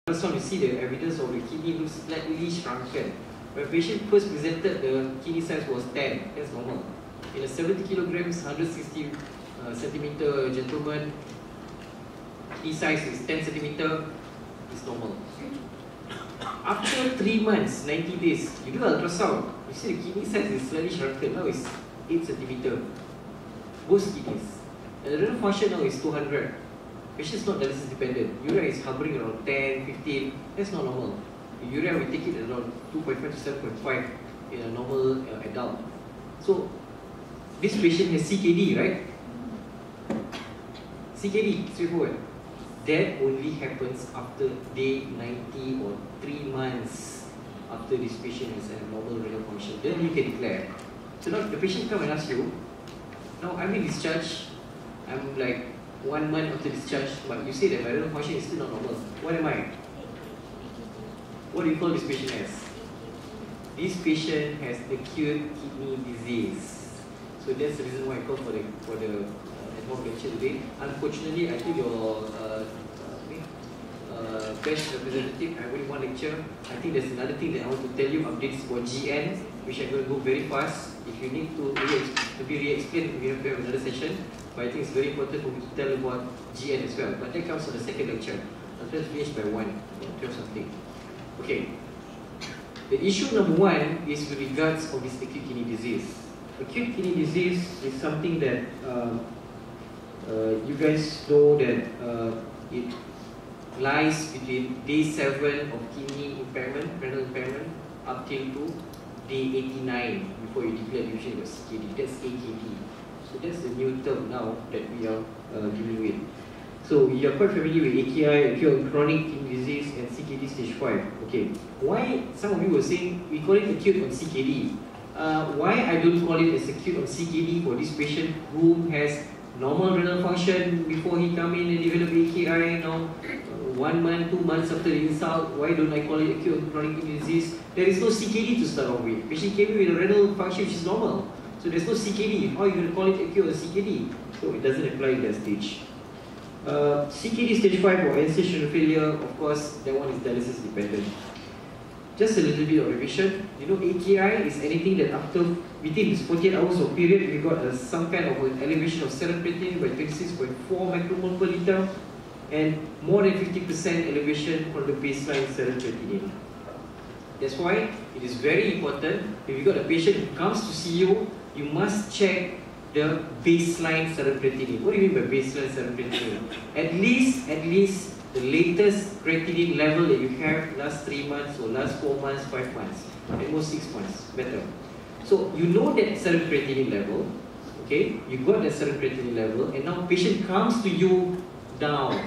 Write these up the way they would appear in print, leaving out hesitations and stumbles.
ultrasound, you see the evidence of the kidney looks slightly shrunken. When the patient first presented, the kidney size was 10, that's normal. In a 70 kilograms, 160 centimeter gentleman, kidney size is 10 centimeter, it's normal. After 3 months, 90 days, you do ultrasound, you see the kidney size is slightly shrunken, now it's 8 centimeter. Both kidneys. And the renal function now is 200. Patient is not dialysis dependent. Urea is hovering around 10, 15. That's not normal. The urea we take it around 2.5 to 7.5 in a normal adult. So this patient has CKD, right? CKD, straightforward. That only happens after day 90 or 3 months after this patient has a normal renal function. Then you can declare. So now the patient come and ask you, now I'm in discharge, I'm like 1 month after discharge, but you say that my renal function is still not normal. What am I? What do you call this patient as? This patient has acute kidney disease. So that's the reason why I called for the ad-hoc lecture today. Unfortunately, I told your best representative, I only one lecture. I think there's another thing that I want to tell you, updates for GN, which I'm going to go very fast. If you need to be re-explained, we have to have another session. But I think it's very important for me to tell about GN as well. But that comes on the second lecture. I'll try to finish by 12 something. Okay. The issue number 1 is with regards of this acute kidney disease. Acute kidney disease is something that you guys know that it lies between day 7 of kidney impairment, renal impairment, up till to day 89 before you declare the patient was CKD. That's AKD. So that's the new term now that we are dealing with. So you are quite familiar with AKI, acute chronic kidney disease, and CKD stage 5. Okay. Why some of you were saying we call it acute on CKD? Why I don't call it as acute on CKD for this patient who has normal renal function before he come in and develop AKI now? 1 month, 2 months after the insult, why don't I call it acute chronic kidney disease? There is no CKD to start off with. Patient came in with a renal function which is normal. So there's no CKD. How are you going to call it acute or CKD? So it doesn't apply in that stage. CKD stage 5 or end-stage renal failure, of course, that one is dialysis dependent. Just a little bit of revision. You know, AKI is anything that after, within this 48 hours of period, we got some kind of an elevation of serum creatinine by 26.4 micromole per liter, and more than 50% elevation from the baseline serum creatinine. That's why it is very important, if you got a patient who comes to see you, you must check the baseline serum creatinine. What do you mean by baseline serum creatinine? At least the latest creatinine level that you have last 3 months or last 4 months, 5 months, at most 6 months, better. So you know that serum creatinine level, okay? You got that serum creatinine level, and now patient comes to you down,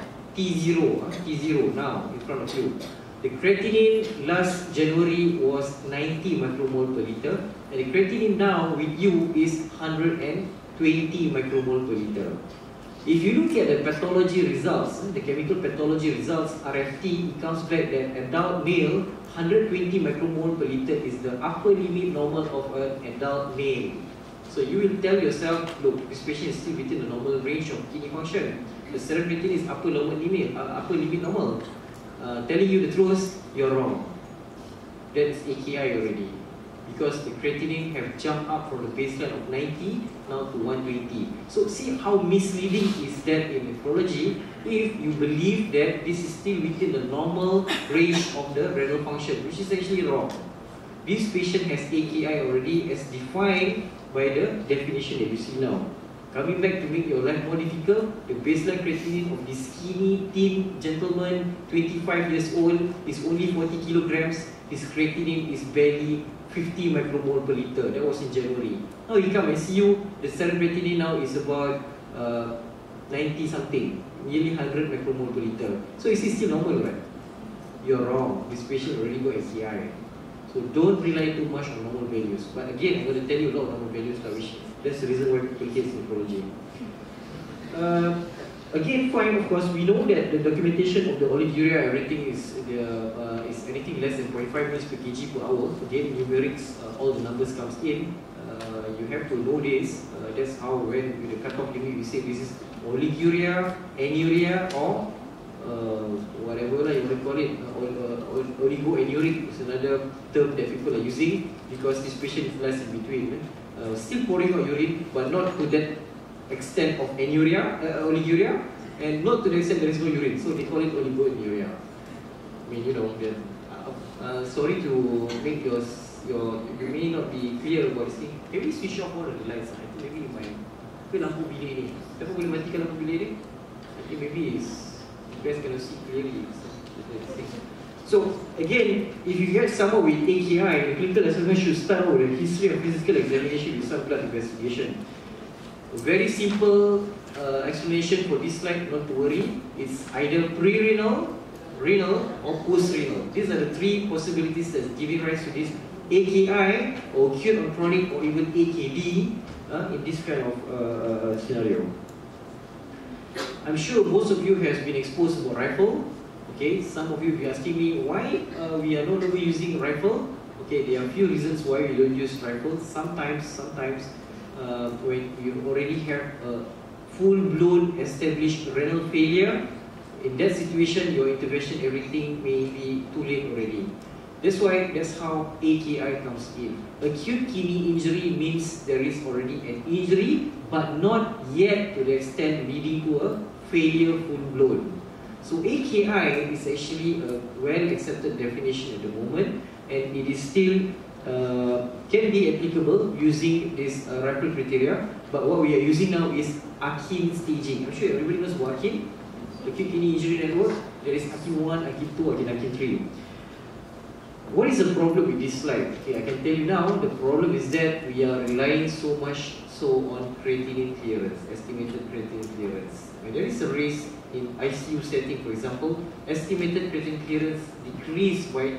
T0 now in front of you. The creatinine last January was 90 micromole per liter, and the creatinine now with you is 120 micromole per liter. If you look at the pathology results, the chemical pathology results, RFT, it comes back that adult male, 120 micromole per liter is the upper limit normal of an adult male. So you will tell yourself, look, this patient is still within the normal range of kidney function. The serum creatinine is upper limit normal. Telling you the truth, you're wrong. That's AKI already. Because the creatinine have jumped up from the baseline of 90 now to 120. So see how misleading is that in nephrology if you believe that this is still within the normal range of the renal function, which is actually wrong. This patient has AKI already as defined by the definition that you see now. Coming back to make your life more difficult, the baseline creatinine of this skinny, thin gentleman, 25 years old, is only 40 kilograms. His creatinine is barely 50 micromole per liter. That was in January. Now he come and see you, the serum creatinine now is about 90 something, nearly 100 micromole per liter. So is it still normal, right? You're wrong. This patient already got AKI. So don't rely too much on normal values. But again, I'm going to tell you a lot of normal values, which that's the reason why people hate nephrology. Again, fine, of course, we know that the documentation of the oliguria, everything is anything less than 0.5 ml per kg per hour. Again, numerics, all the numbers comes in. You have to know this. That's how when with the cutoff limit we say this is oliguria, anuria, or whatever you want to call it, oligoanuric is another term that people are using, because this patient lies in between, still pouring out urine, but not to that extent of oliguria, and not to the extent there is no urine, so they call it oligoanuria. I mean, you know, sorry to make you may not be clear about this thing. Maybe switch off all of the lights. I think maybe you might. Tapi lampu bilik ni, kenapa boleh matikan lampu bilik ni? I think maybe it's best cannot see clearly. So again, if you get someone with AKI, the clinical assessment should start with a history of physical examination with some blood investigation. A very simple explanation for this slide, not to worry. It's either pre-renal, renal, or post-renal. These are the three possibilities that's giving rise to this AKI, or acute or chronic, or even AKD in this kind of scenario. I'm sure most of you has been exposed to a rifle. Okay, some of you be asking me why we are no longer using rifle. Okay, there are a few reasons why we don't use rifles. Sometimes when you already have a full-blown established renal failure, in that situation, your intervention, everything may be too late already. That's how AKI comes in. Acute kidney injury means there is already an injury, but not yet to the extent leading to a failure full-blown. So AKI is actually a well-accepted definition at the moment, and it is still can be applicable using this RIPLE criteria. But what we are using now is AKIN staging. I'm sure everybody knows what AKIN, Acute Kidney Injury Network. There is AKIN 1, AKIN 2, AKIN 3. What is the problem with this slide? Okay, I can tell you now, the problem is that we are relying so much on creatinine clearance, estimated creatinine clearance. When there is a risk in ICU setting, for example, estimated creatinine clearance decreased by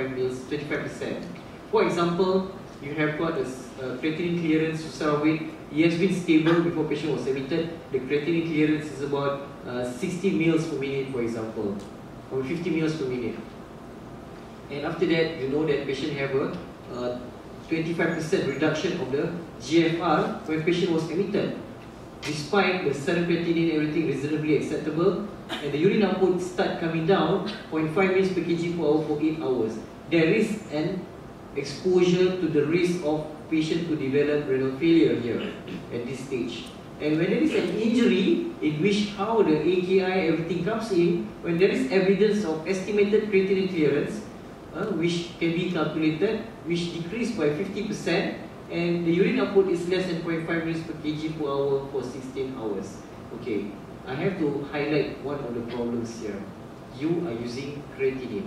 25%. For example, you have got a creatinine clearance to start with. It has been stable before patient was admitted. The creatinine clearance is about 60 mils per minute, for example, or 50 mils per minute. And after that, you know that patient have a 25% reduction of the GFR when patient was admitted. Despite the serum creatinine, everything reasonably acceptable, and the urine output start coming down 0.5 mils per kg per hour for 8 hours. There is an exposure to the risk of patient to develop renal failure here at this stage. And when there is an injury in which how the AKI everything comes in, when there is evidence of estimated creatinine clearance, which can be calculated, which decreased by 50%, and the urine output is less than 0.5 mils per kg per hour for 16 hours. Okay, I have to highlight one of the problems here. You are using creatinine.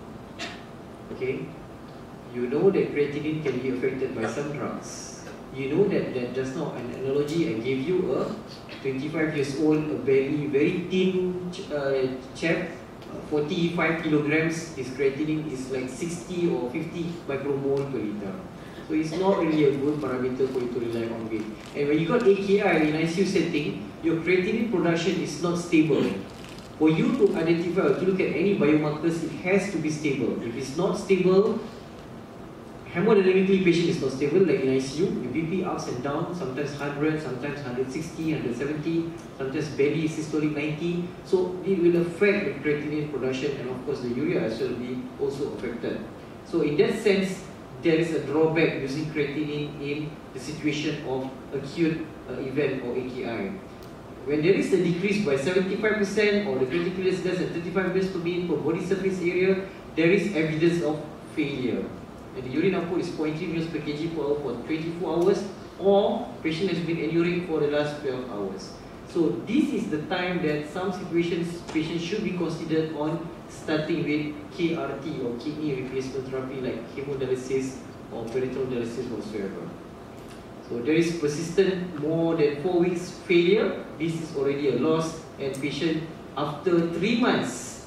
Okay, you know that creatinine can be affected by some drugs. You know that just now an analogy I gave you, a 25 years old, a very thin chap, 45 kilograms, his creatinine is like 60 or 50 micromole per liter. So it's not really a good parameter for you to rely on it. And when you got AKI in ICU setting, your creatinine production is not stable. For you to identify or to look at any biomarkers, it has to be stable. If it's not stable, hemodynamically patient is not stable, like in ICU, the BP ups and down, sometimes 100, sometimes 160, 170, sometimes barely systolic 90. So it will affect the creatinine production, and of course the urea as well will be also affected. So in that sense, there is a drawback using creatinine in the situation of acute event or AKI. When there is a decrease by 75% or the critical is less than 35 mils per minute per body surface area, there is evidence of failure. And the urine output is 0.3 mils per kg per hour for 24 hours, or patient has been anuric for the last 12 hours. So this is the time that some situations patients should be considered on starting with KRT or kidney replacement therapy like hemodialysis or peritoneal dialysis whatsoever. So there is persistent more than 4 weeks failure. This is already a loss, and patient after 3 months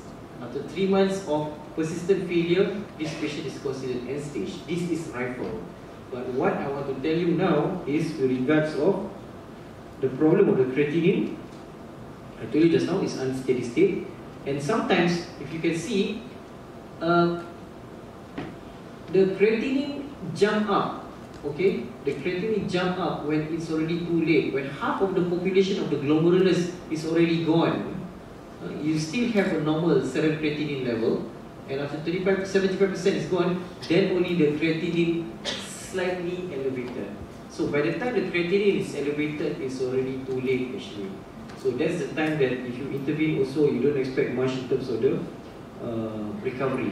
of persistent failure, this patient is considered end stage. This is rifle. But what I want to tell you now is with regards of the problem of the creatinine. I told you just now it's unsteady state, and sometimes if you can see, the creatinine jump up. Okay, the creatinine jump up when it's already too late, when half of the population of the glomerulus is already gone. you still have a normal serum creatinine level, and after 75% is gone, then only the creatinine slightly elevated. So by the time the creatinine is elevated, it's already too late actually. So that's the time that if you intervene also, you don't expect much in terms of the recovery.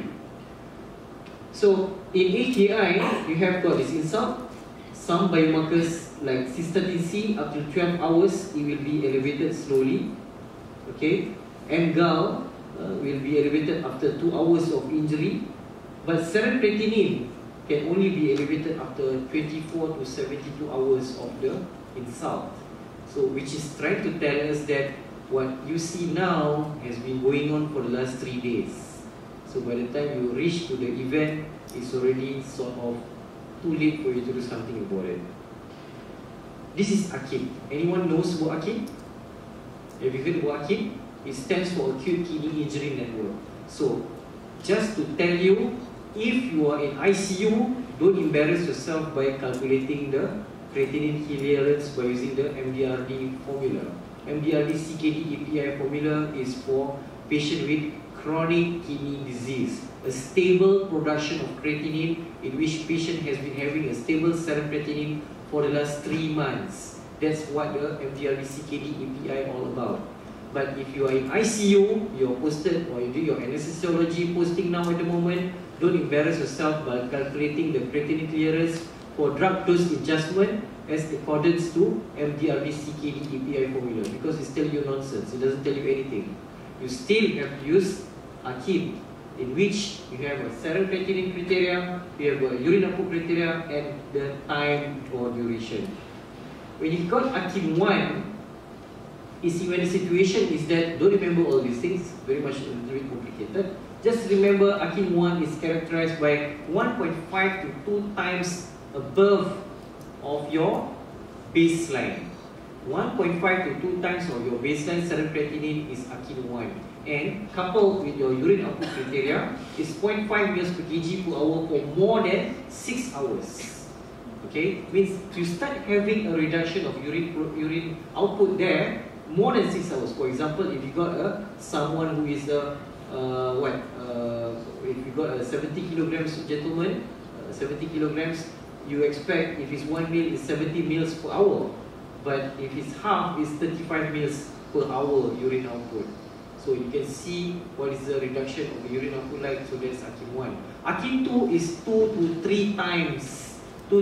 So in AKI, you have got this insult. Some biomarkers like cystatin C, up to 12 hours, it will be elevated slowly. Okay, MGAL will be elevated after 2 hours of injury, but serum creatinine can only be elevated after 24 to 72 hours of the insult. So, which is trying to tell us that what you see now has been going on for the last 3 days. So, by the time you reach to the event, it's already sort of too late for you to do something about it. This is AKI. Anyone knows about AKI? Have you heard about AKI? It stands for Acute Kidney Injury Network. So, just to tell you, if you are in ICU, don't embarrass yourself by calculating the creatinine clearance by using the MDRD formula. MDRD CKD API formula is for patient with chronic kidney disease, a stable production of creatinine in which patient has been having a stable serum creatinine for the last 3 months. That's what the MDRD CKD API all about. But if you are in ICU, you're posted, or you do your anesthesiology posting now at the moment, don't embarrass yourself by calculating the creatinine clearance for drug dose adjustment as accordance to MDRD CKD API formula, because it's telling you nonsense. It doesn't tell you anything. You still have to use AKI, in which you have a serum creatinine criteria, you have a urine output criteria, and the time or duration. When you got AKI 1, you see, when the situation is that, don't remember all these things, very much a little bit complicated. Just remember AKI 1 is characterized by 1.5 to 2 times above of your baseline. 1.5 to 2 times of your baseline serum creatinine is AKI 1. And coupled with your urine output criteria is 0.5 ml per kg per hour for more than 6 hours. Okay, means you start having a reduction of urine output there more than 6 hours. For example, if you got someone who is if you got a 70 kilograms gentleman, 70 kilograms, you expect if it's 1 meal is 70 meals per hour, but if it's half, it's 35 meals per hour urine output. So you can see what is the reduction of the urine output like. So that's AKI 1. AKI 2 is 2 to 3 times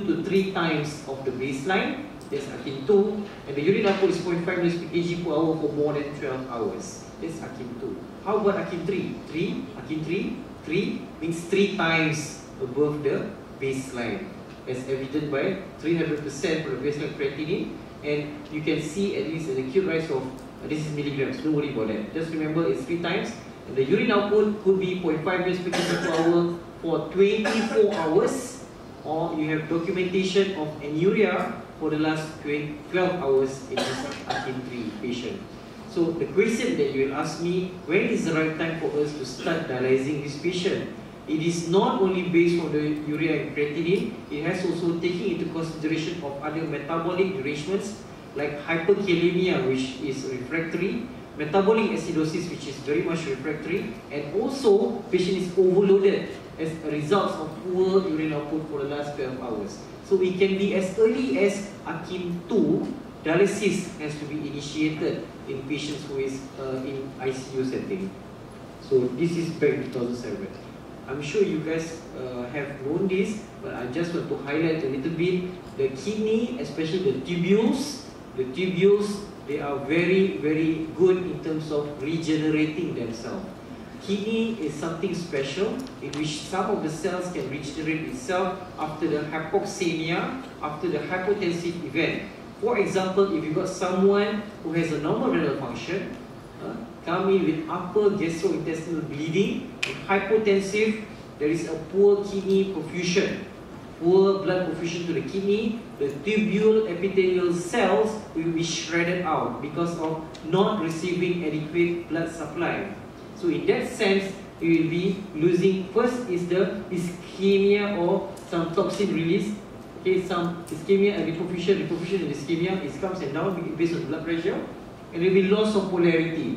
of the baseline. That's AKI 2, and the urine output is 0.5 ml per kg per hour for more than 12 hours. That's AKI 2. How about AKI 3? AKI 3 means 3 times above the baseline, as evident by 300% for the baseline creatinine, and you can see at least an acute rise of, this is milligrams, don't worry about that. Just remember it's 3 times, and the urine output could be 0.5 ml per kg per hour for 24 hours, or you have documentation of anuria for the last 12 hours in this AKI 3 patient. So the question that you will ask me, when is the right time for us to start dialyzing this patient? It is not only based on the urea and creatinine, it has also taken into consideration of other metabolic derangements like hyperkalemia, which is refractory, metabolic acidosis, which is very much refractory, and also patient is overloaded as a result of poor urine output for the last 12 hours. So it can be as early as AKI 2, dialysis has to be initiated in patients who is in ICU setting. So this is back in 2007. I'm sure you guys have known this, but I just want to highlight a little bit. The kidney, especially the tubules, they are very, very good in terms of regenerating themselves. Kidney is something special in which some of the cells can regenerate itself after the hypoxemia, after the hypotensive event. For example, if you got someone who has a normal renal function, come in with upper gastrointestinal bleeding, and hypotensive, there is a poor kidney perfusion, poor blood perfusion to the kidney, the tubule epithelial cells will be shredded out because of not receiving adequate blood supply. So in that sense, you will be losing, first is the ischemia or some toxin release. Okay, some ischemia and reperfusion and ischemia, it comes and down based on blood pressure, and there will be loss of polarity.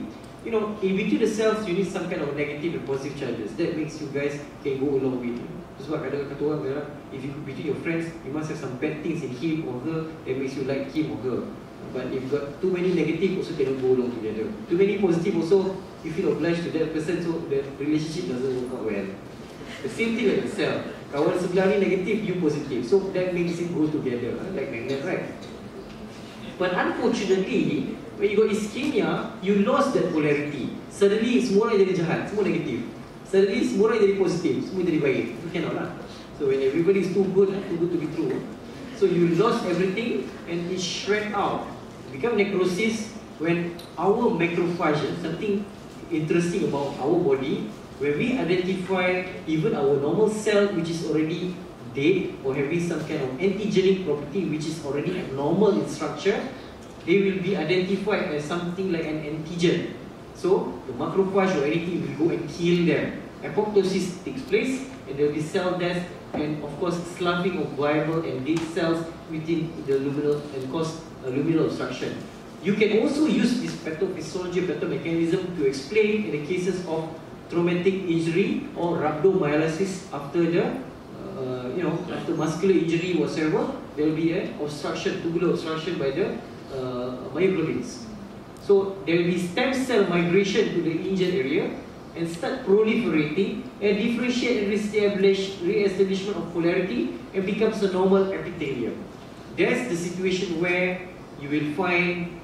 you know, in between the cells, you need some kind of negative and positive charges. That makes you guys can go along with it. That's why ada kata orang, if you between your friends, you must have some bad things in him or her that makes you like him or her. But if you got too many negative, also cannot go along together. Too many positive also, you feel obliged to that person, so the relationship doesn't work out well. The same thing like the cell. Kawan sebelah ni negative, you positive. So that makes it go together, like magnet, right? But unfortunately, when you got ischemia, you lost that polarity. Suddenly, semua orang jadi jahat, semua negatif. Suddenly, semua orang jadi positif, semua jadi baik. You cannot lah. So when everybody is too good to be true, so you lost everything and it shred out. Become necrosis when our macrophage, something interesting about our body, when we identify even our normal cell which is already dead or having some kind of antigenic property which is already abnormal in structure, they will be identified as something like an antigen. So the macrophage or anything will go and kill them. Apoptosis takes place and there will be cell death and of course sloughing of viable and dead cells within the luminal and cause luminal obstruction. You can also use this pathophysiology, pathomechanism to explain in the cases of traumatic injury or rhabdomyolysis after the after muscular injury whatsoever, there will be an obstruction, tubular obstruction by the myoglobins. So there will be stem cell migration to the injured area and start proliferating and differentiate and re-establishment of polarity and becomes a normal epithelium. That's the situation where you will find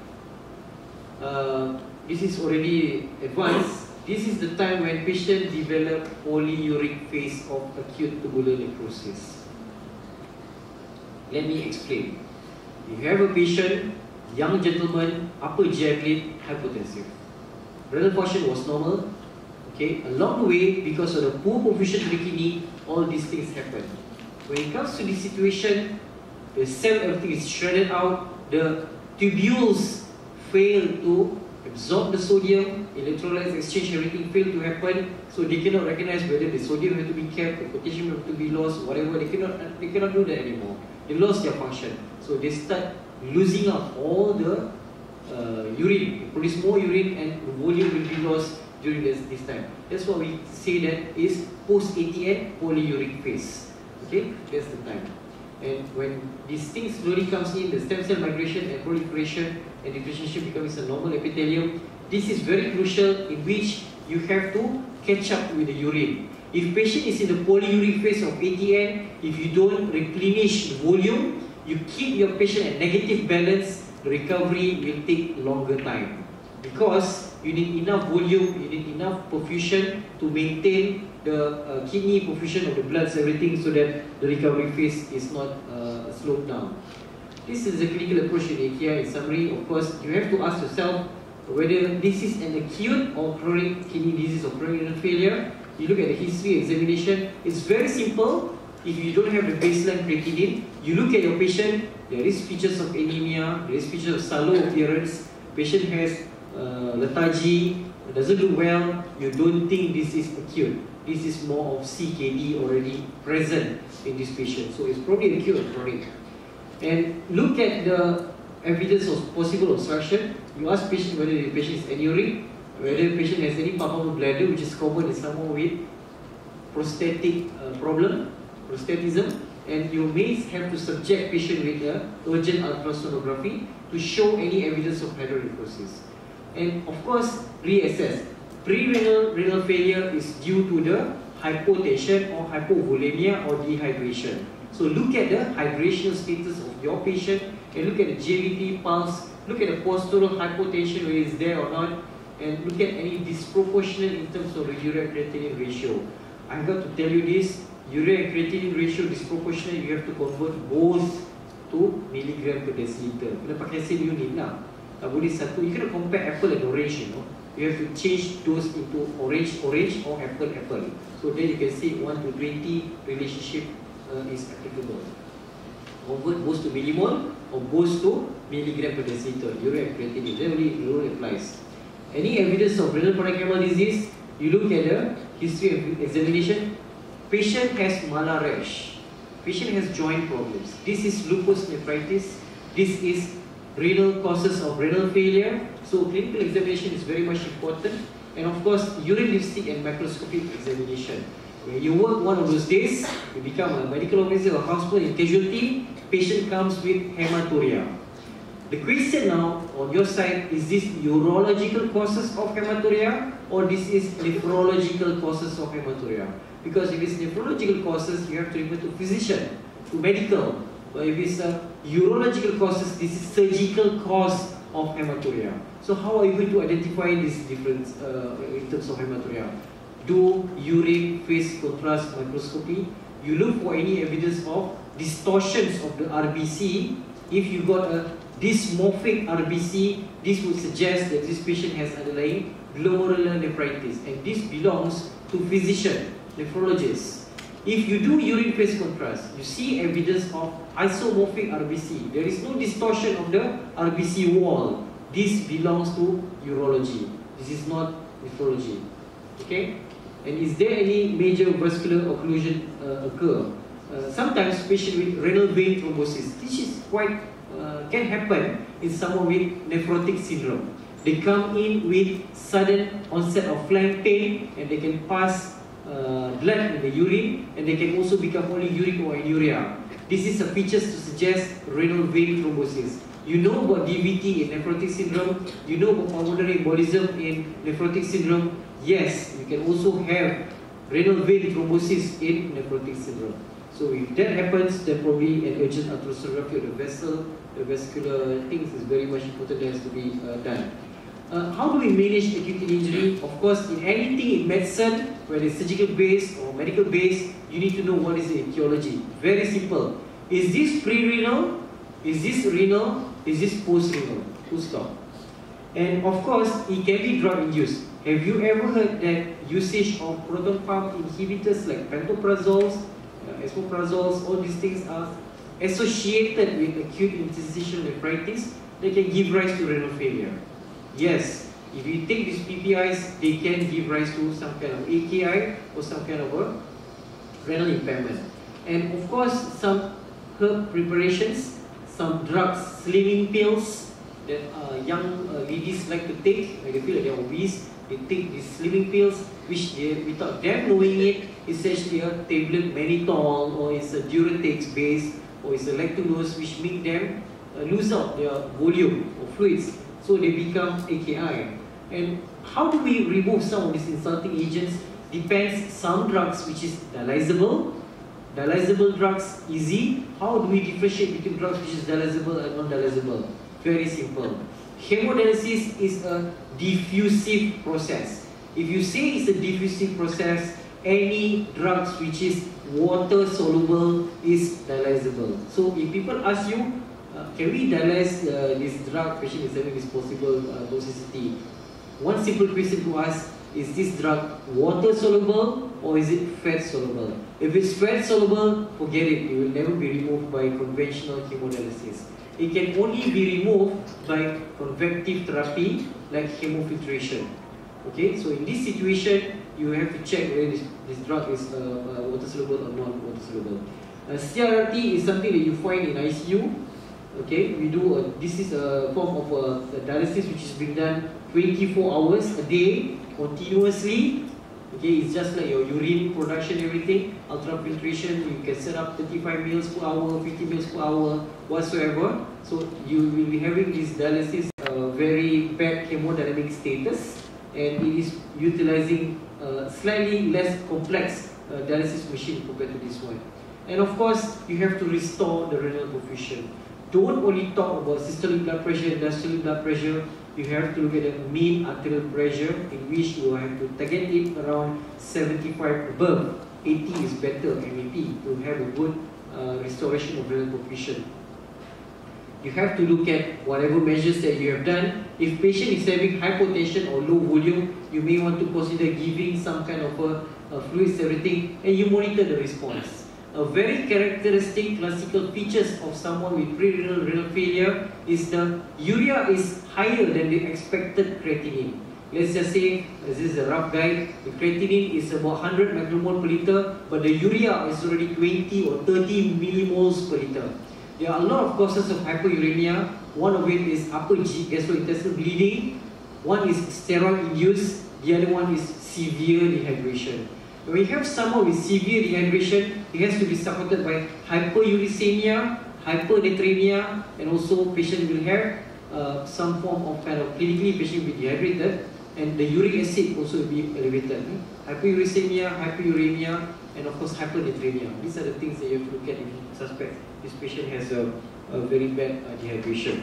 this is already advanced. This is the time when patients develop polyuric phase of acute tubular necrosis. Let me explain. You have a patient, young gentleman, upper GI hypotensive. Renal function was normal. Okay, along the way, because of the poor perfusion to the kidney, all these things happen. When it comes to this situation, the cell, everything is shredded out. The tubules fail to absorb the sodium, electrolytes exchange, everything fail to happen, so they cannot recognize whether the sodium has to be kept, the potassium has to be lost, whatever. They cannot do that anymore. They lost their function, so they start losing out all the urine. They produce more urine, and the volume will be lost during this time. That's what we say that is post-ATN polyuric phase. Okay, that's the time. And when these things slowly comes in, the stem cell migration and proliferation and differentiation becomes a normal epithelium. This is very crucial, in which you have to catch up with the urine. If patient is in the polyuric phase of ATN, if you don't replenish the volume, you keep your patient at negative balance, the recovery will take longer time. Because you need enough volume, you need enough perfusion to maintain the kidney perfusion of the blood, everything, so that the recovery phase is not slowed down. This is the clinical approach in AKI. In summary, of course, you have to ask yourself whether this is an acute or chronic kidney disease or chronic renal failure. You look at the history examination. It's very simple. If you don't have the baseline creatinine, you look at your patient. There is features of anemia. There is features of sallow appearance. Patient has lethargy, doesn't do well. You don't think this is acute. This is more of CKD already present in this patient. So it's probably acute or chronic. And look at the evidence of possible obstruction. You ask patient whether the patient is anuric, whether the patient has any palpable bladder, which is common in someone with prostatic problem, prostatism, and you may have to subject patient with urgent ultrasonography to show any evidence of hydronephrosis. And of course, reassess. Pre-renal renal failure is due to the hypotension or hypovolemia or dehydration. So look at the hydration status of your patient and look at the GVT pulse, look at the postural hypotension, whether it's there or not, and look at any disproportionate in terms of the urea creatinine ratio. I've got to tell you this, urea creatinine ratio disproportionate, you have to convert both to milligram per deciliter. Kena pakai same unit lah. Tak boleh satu. You cannot compare apple and orange, you know. You have to change those into orange or apple. So then you can see 1 to 20 relationship is applicable. Convert both to millimole or both to milligram per deciliter. Urea creatinine. That only rule applies. Any evidence of renal parenchymal disease, you look at the history of examination. Patient has malar rash. Patient has joint problems. This is lupus nephritis. This is renal causes of renal failure. So clinical examination is very much important. And of course, urine dipstick and microscopic examination. When you work one of those days, you become a medical officer or hospital in casualty, patient comes with hematuria. The question now on your side, is this urological causes of hematuria or this is nephrological causes of hematuria? Because if it's nephrological causes, you have to refer to physician, to medical. But if it's urological causes, this is surgical cause of hematuria. So how are you going to identify this difference in terms of hematuria? Do urine phase contrast microscopy. You look for any evidence of distortions of the RBC. If you got a dysmorphic RBC, this would suggest that this patient has underlying glomerular nephritis, and this belongs to physician, nephrologist. If you do urine phase contrast, you see evidence of isomorphic RBC. There is no distortion of the RBC wall. This belongs to urology. This is not nephrology. Okay? And is there any major vascular occlusion occur? Sometimes patient with renal vein thrombosis. This is quite can happen in someone with nephrotic syndrome. They come in with sudden onset of flank pain, and they can pass blood in the urine, and they can also become polyuric or anuria. This is a feature to suggest renal vein thrombosis. You know about DVT in nephrotic syndrome. You know about pulmonary embolism in nephrotic syndrome. Yes, you can also have renal vein thrombosis in nephrotic syndrome. So if that happens, then probably an urgent arterioscopy of the vessel, the vascular things is very much important that has to be done. How do we manage acute kidney injury? Of course, in anything in medicine, whether it's surgical based or medical based, you need to know what is the etiology. Very simple. Is this pre-renal? Is this renal? Is this post-renal? Full stop. And of course, it can be drug induced. Have you ever heard that usage of proton pump inhibitors like pantoprazoles, esomeprazole, all these things are associated with acute interstitial nephritis? They can give rise to renal failure. Yes, if you take these PPIs, they can give rise to some kind of AKI or some kind of a renal impairment. And of course, some herb preparations, some drugs, slimming pills that young ladies like to take when they feel like they're obese. They take these slimming pills, which they, without them knowing it, is actually a tablet mannitol, or it's a diuretics base, or it's a lactulose, which make them lose out their volume of fluids. So they become AKI. And how do we remove some of these insulting agents? Depends. Some drugs which is dialysable drugs easy. How do we differentiate between drugs which is dialysable and non-dialysable? Very simple. Hemodialysis is a diffusive process. If you say it's a diffusive process, any drugs which is water soluble is dialysable. So if people ask you, can we dialyze this drug patient is having this possible toxicity? One simple question to ask, is this drug water soluble or is it fat soluble? If it's fat soluble, forget it. It will never be removed by conventional hemodialysis. It can only be removed by convective therapy like hemofiltration. Okay, so in this situation, you have to check whether this drug is water soluble or non-water soluble. CRRT is something that you find in ICU. Okay, we do this is a form of a dialysis which is being done 24 hours a day continuously. Okay, it's just like your urine production, everything. Ultrafiltration, you can set up 35 mils per hour, 50 mils per hour, whatsoever. So you will be having this dialysis very bad hemodynamic status, and it is utilizing slightly less complex dialysis machine compared to this one. And of course, you have to restore the renal perfusion. Don't only talk about systolic blood pressure and diastolic blood pressure. You have to look at the mean arterial pressure, in which you have to target it around 75 above. 80 is better, MAP, to have a good restoration of renal perfusion. You have to look at whatever measures that you have done. If patient is having hypotension or low volume, you may want to consider giving some kind of fluids, everything, and you monitor the response. A very characteristic classical features of someone with pre-renal renal failure is the urea is higher than the expected creatinine. Let's just say, this is a rough guide, the creatinine is about 100 micromole per liter, but the urea is already 20 or 30 millimoles per liter. There are a lot of causes of hyperuremia. One of it is upper gastrointestinal bleeding. One is steroid-induced. The other one is severe dehydration. When we have someone with severe dehydration, it has to be supported by hyperuricemia, hypernatremia, and also patient will have some form of clinically patient will be dehydrated, and the uric acid also will be elevated. Hyperuricemia, hyperuremia, and of course hypernatremia. These are the things that you have to look at if you suspect this patient has a very bad dehydration.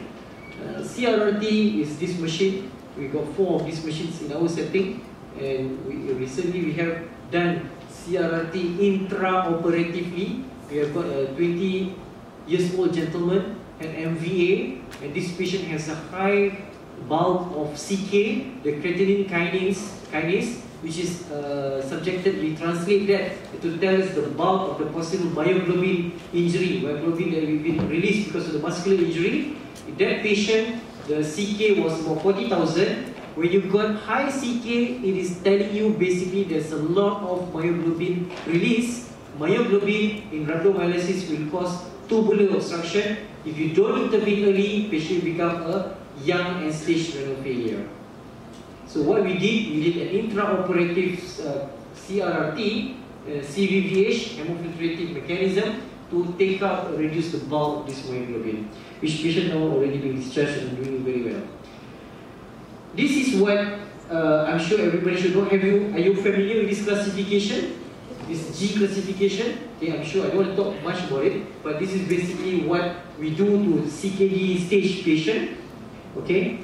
CRRT is this machine. We got 4 of these machines in our setting, and recently we have done CRRT intraoperatively. We have got a 20-year-old gentleman, an MVA, and this patient has a high bulk of CK, the creatinine kinase, which is subjected. We translate that to tell us the bulk of the possible myoglobin injury, myoglobin that will be released because of the muscular injury. In that patient, the CK was about 40,000. When you've got high CK, it is telling you basically there's a lot of myoglobin release. Myoglobin in rhabdomyolysis will cause tubular obstruction. If you don't intervene early, patient will become a young and stage renal failure. So what we did an intraoperative CRRT, CVVH, hemofiltrative mechanism, to take out, reduce the bulk of this myoglobin, which patient now already been discharged and doing very well. This is what I'm sure everybody should know. Are you familiar with this classification? This G classification? Okay, I'm sure I don't want to talk much about it, but this is basically what we do to CKD stage patient. Okay?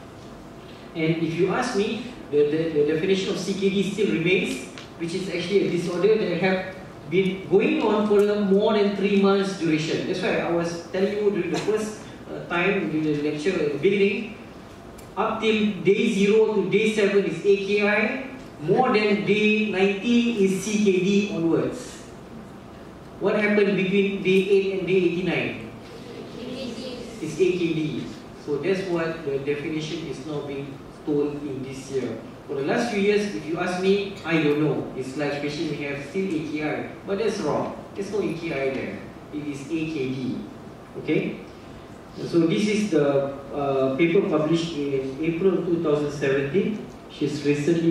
And if you ask me, the definition of CKD still remains, which is actually a disorder that have been going on for more than 3 months duration. That's why I was telling you during the first time, during the lecture at the beginning, up till day 0 to day 7 is AKI, more than day 90 is CKD onwards. What happened between day 8 and day 89? It's AKD. So that's what the definition is now being told in this year. For the last few years, if you ask me, I don't know. It's like patient we have still AKI, but that's wrong. There's no AKI there. It is AKD. Okay? So this is the paper published in April 2017. She's recently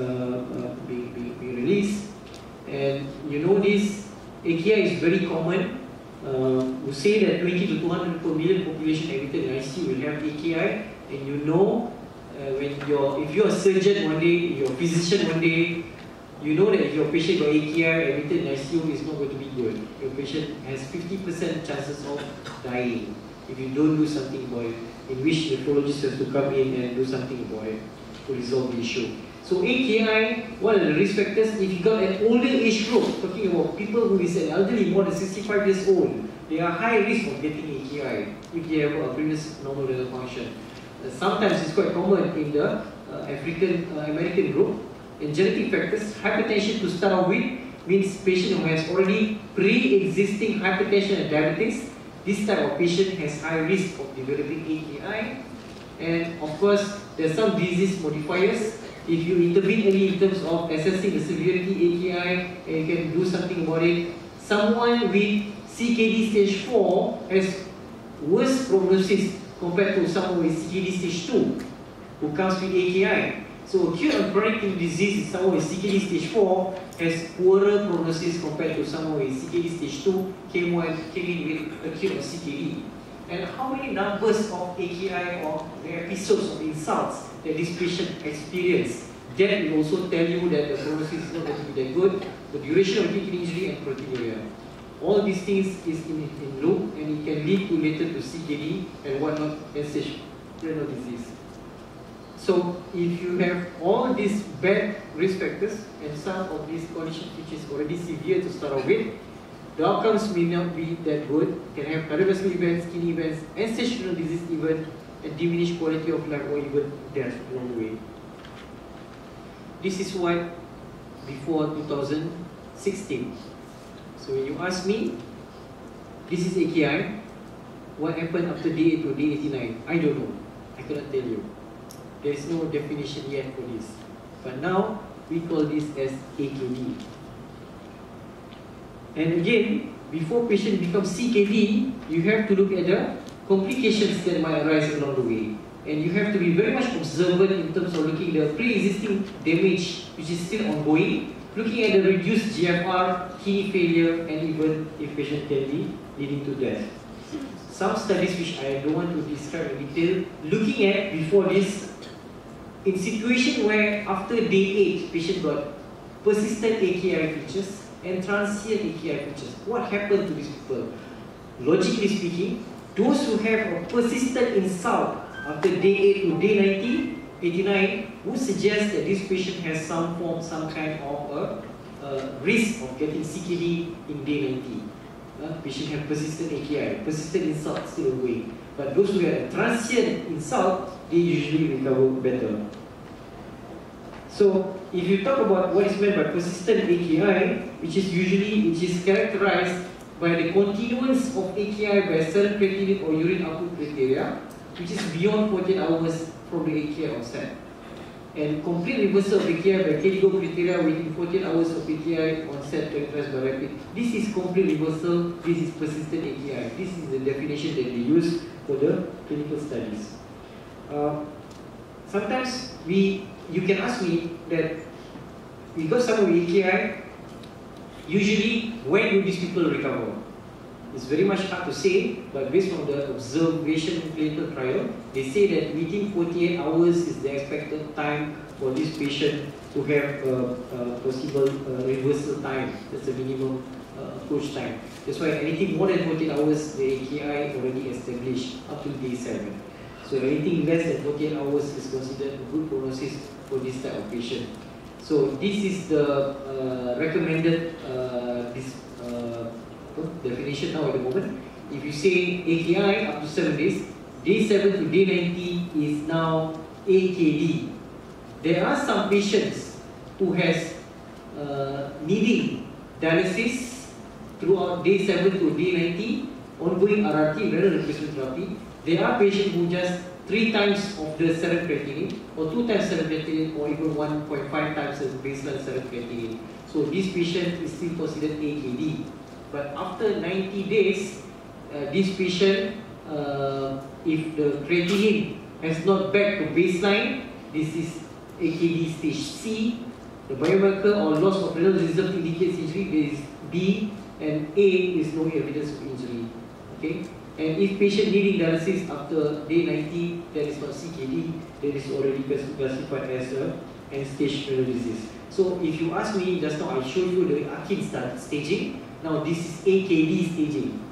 been released, and you know this AKI is very common. We say that 20 to 200 per million population admitted in ICU will have AKI, and you know if you're a surgeon one day, you're a physician one day, you know that if your patient got AKI admitted in ICU, is not going to be good. Your patient has 50% chances of dying if you don't do something about it, in which nephrologist has to come in and do something about it to resolve the issue. So AKI, what are the risk factors? If you got an older age group, talking about people who is an elderly, more than 65 years old, they are high risk of getting AKI if they have a previous normal renal function. Sometimes it's quite common in the African American group. In genetic factors, hypertension to start off with means patient who has already pre-existing hypertension and diabetes. This type of patient has high risk of developing AKI. And of course, there are some disease modifiers. If you intervene early in terms of assessing the severity AKI, and you can do something about it. Someone with CKD stage 4 has worse prognosis compared to someone with CKD stage 2 who comes with AKI. So acute and chronic kidney disease is someone with CKD stage 4 has poorer prognosis compared to someone with CKD stage 2 came in with acute or CKD. And how many numbers of AKI or the episodes of insults that this patient experienced? That will also tell you that the prognosis is not going to be that good, the duration of kidney injury and proteinuria. All these things is in loop, and it can lead to later to CKD and whatnot, and stage renal disease. So if you have all these bad risk factors and some of these conditions which is already severe to start off with, the outcomes may not be that good. You can have cardiovascular events, kidney events, and stage renal disease even, and diminished quality of life or even death along the way. This is what before 2016. So when you ask me, this is AKI, what happened after day 8 to day 89? I don't know. I cannot tell you. There is no definition yet for this. But now, we call this as AKD. And again, before patient becomes CKD, you have to look at the complications that might arise along the way. And you have to be very much observant in terms of looking at the pre-existing damage which is still ongoing, looking at the reduced GFR, kidney failure, and even if patient can be leading to death. Some studies which I don't want to describe in detail, looking at before this, in situation where after day 8, patient got persistent AKI features and transient AKI features. What happened to these people? Logically speaking, those who have a persistent insult after day 8 to day 89 would suggest that this patient has some kind of a risk of getting CKD in day 90. Patient have persistent AKI, persistent insult still ongoing. But those who have a transient insult, they usually recover better. So, if you talk about what is meant by persistent AKI, which is characterized by the continuance of AKI by serum creatinine or urine output criteria, which is beyond 48 hours from the AKI onset. And complete reversal of AKI by KDIGO criteria within 48 hours of AKI onset characterized by rapid. This is complete reversal, this is persistent AKI. This is the definition that they use for the clinical studies. Sometimes you can ask me that because some of the AKI, usually when do these people recover? It's very much hard to say, but based on the observation clinical trial, they say that within 48 hours is the expected time for this patient to have possible reversal time. That's the minimum approach time. That's why anything more than 48 hours, the AKI already established up to day 7. So anything less than 48 hours is considered a good prognosis for this type of patient. So this is the recommended definition now at the moment. If you say AKI up to 7 days, day 7 to day 90 is now AKD. There are some patients who has needing dialysis throughout day 7 to day 90, ongoing RRT, renal replacement therapy. There are patients who just 3 times of the serum creatinine, or 2 times serum creatinine, or even 1.5 times the baseline serum creatinine. So this patient is still considered AKD. But after 90 days, this patient, if the creatinine has not back to baseline, this is AKD stage C. The biomarker or loss of renal reserve indicates injury. There is B, and A is no evidence of injury. Okay. And if patient needing dialysis after day 90, that is not CKD, that is already classified as a end-stage renal disease. So if you ask me just now, I showed you the AKI staging. Now this is AKD staging.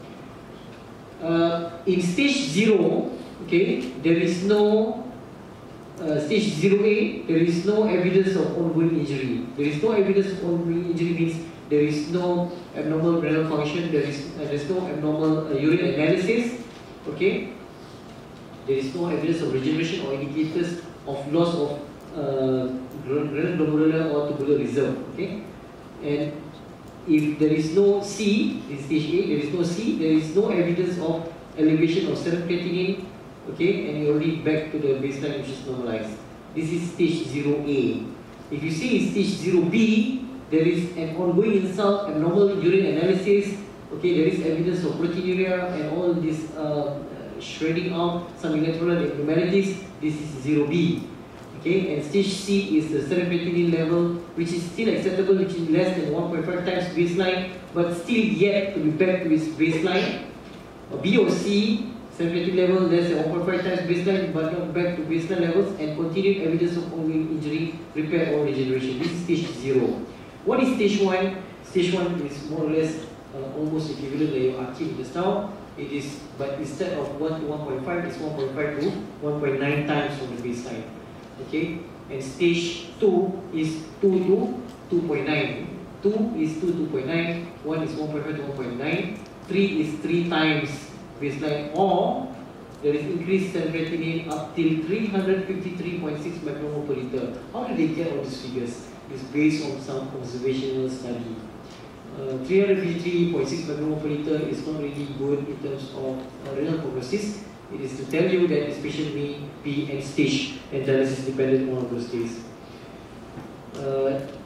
In stage 0, okay, there is no stage 0A, there is no evidence of ongoing injury. There is no evidence of ongoing injury means there is no abnormal renal function, there is no abnormal urine analysis, okay. There is no evidence of regeneration or indicators of loss of renal glomerular or tubular reserve, okay. And if there is no C, in stage A, there is no C, there is no evidence of elevation of serum creatinine, okay, and you're already back to the baseline which is normalized. This is stage 0A. If you see in stage 0B, there is an ongoing insult, abnormal urine analysis, okay, there is evidence of proteinuria and all this shredding out some electrolyte abnormalities. This is 0B. Okay, and stage C is the serum creatinine level, which is still acceptable, which is less than 1.5 times baseline, but still yet to be back to its baseline. B or C, serum creatinine level less than 1.5 times baseline, but not back to baseline levels, and continued evidence of ongoing injury, repair, or regeneration. This is stage 0. What is stage 1? Stage 1 is more or less almost equivalent to your AKI just now. It is, but instead of 1 to 1.5, it's 1.5 to 1.9 times from the baseline. Okay, and stage 2 is 2 to 2.9. 2 is 2 to 2.9, 1 is 1.5 to 1.9, 3 is 3 times baseline, or there is increased serum creatinine up till 353.6 micromole per liter. How do they get all these figures? It's based on some observational study. 353.6 micromole per liter is not really good in terms of renal prognosis. It is to tell you that this patient may be end stage and dialysis dependent on one of those days.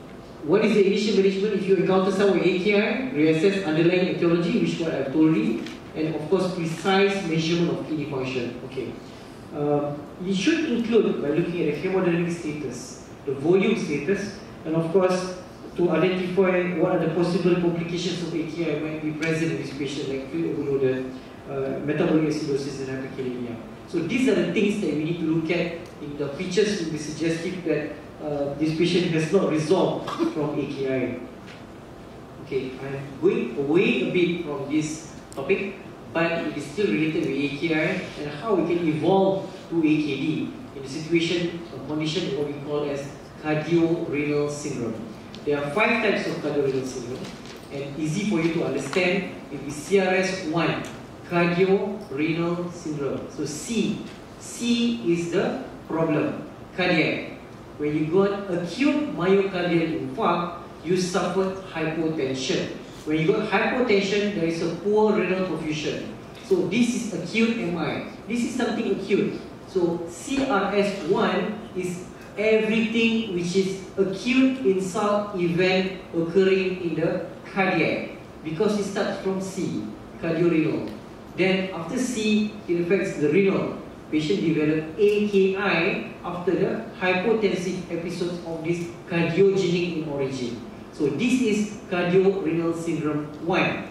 what is the initial management? If you encounter someone with AKI, reassess underlying etiology, which is what I've told you, and of course precise measurement of kidney function. Okay. You should include, by looking at the hemodynamic status, the volume status, and of course to identify what are the possible complications of AKI might be present in this patient, like fluid overloaded, metabolic acidosis, and hyperkalemia. So these are the things that we need to look at. In the features will be suggestive that this patient has not resolved from AKI. Okay, I'm going away a bit from this topic, but it is still related with AKI and how we can evolve to AKD in the situation, a condition what we call as cardiorenal syndrome. There are 5 types of cardiorenal syndrome, and easy for you to understand, it is CRS1, cardiorenal syndrome. So C is the problem, cardiac. When you got acute myocardial infarct, you suffered hypotension. When you got hypotension, there is a poor renal perfusion. So this is acute MI. This is something acute. So CRS1 is everything which is acute insult event occurring in the cardiac, because it starts from C, cardiorenal. Then after C, it affects the renal. Patient develop AKI after the hypotensive episodes of this cardiogenic in origin. So this is cardiorenal syndrome 1.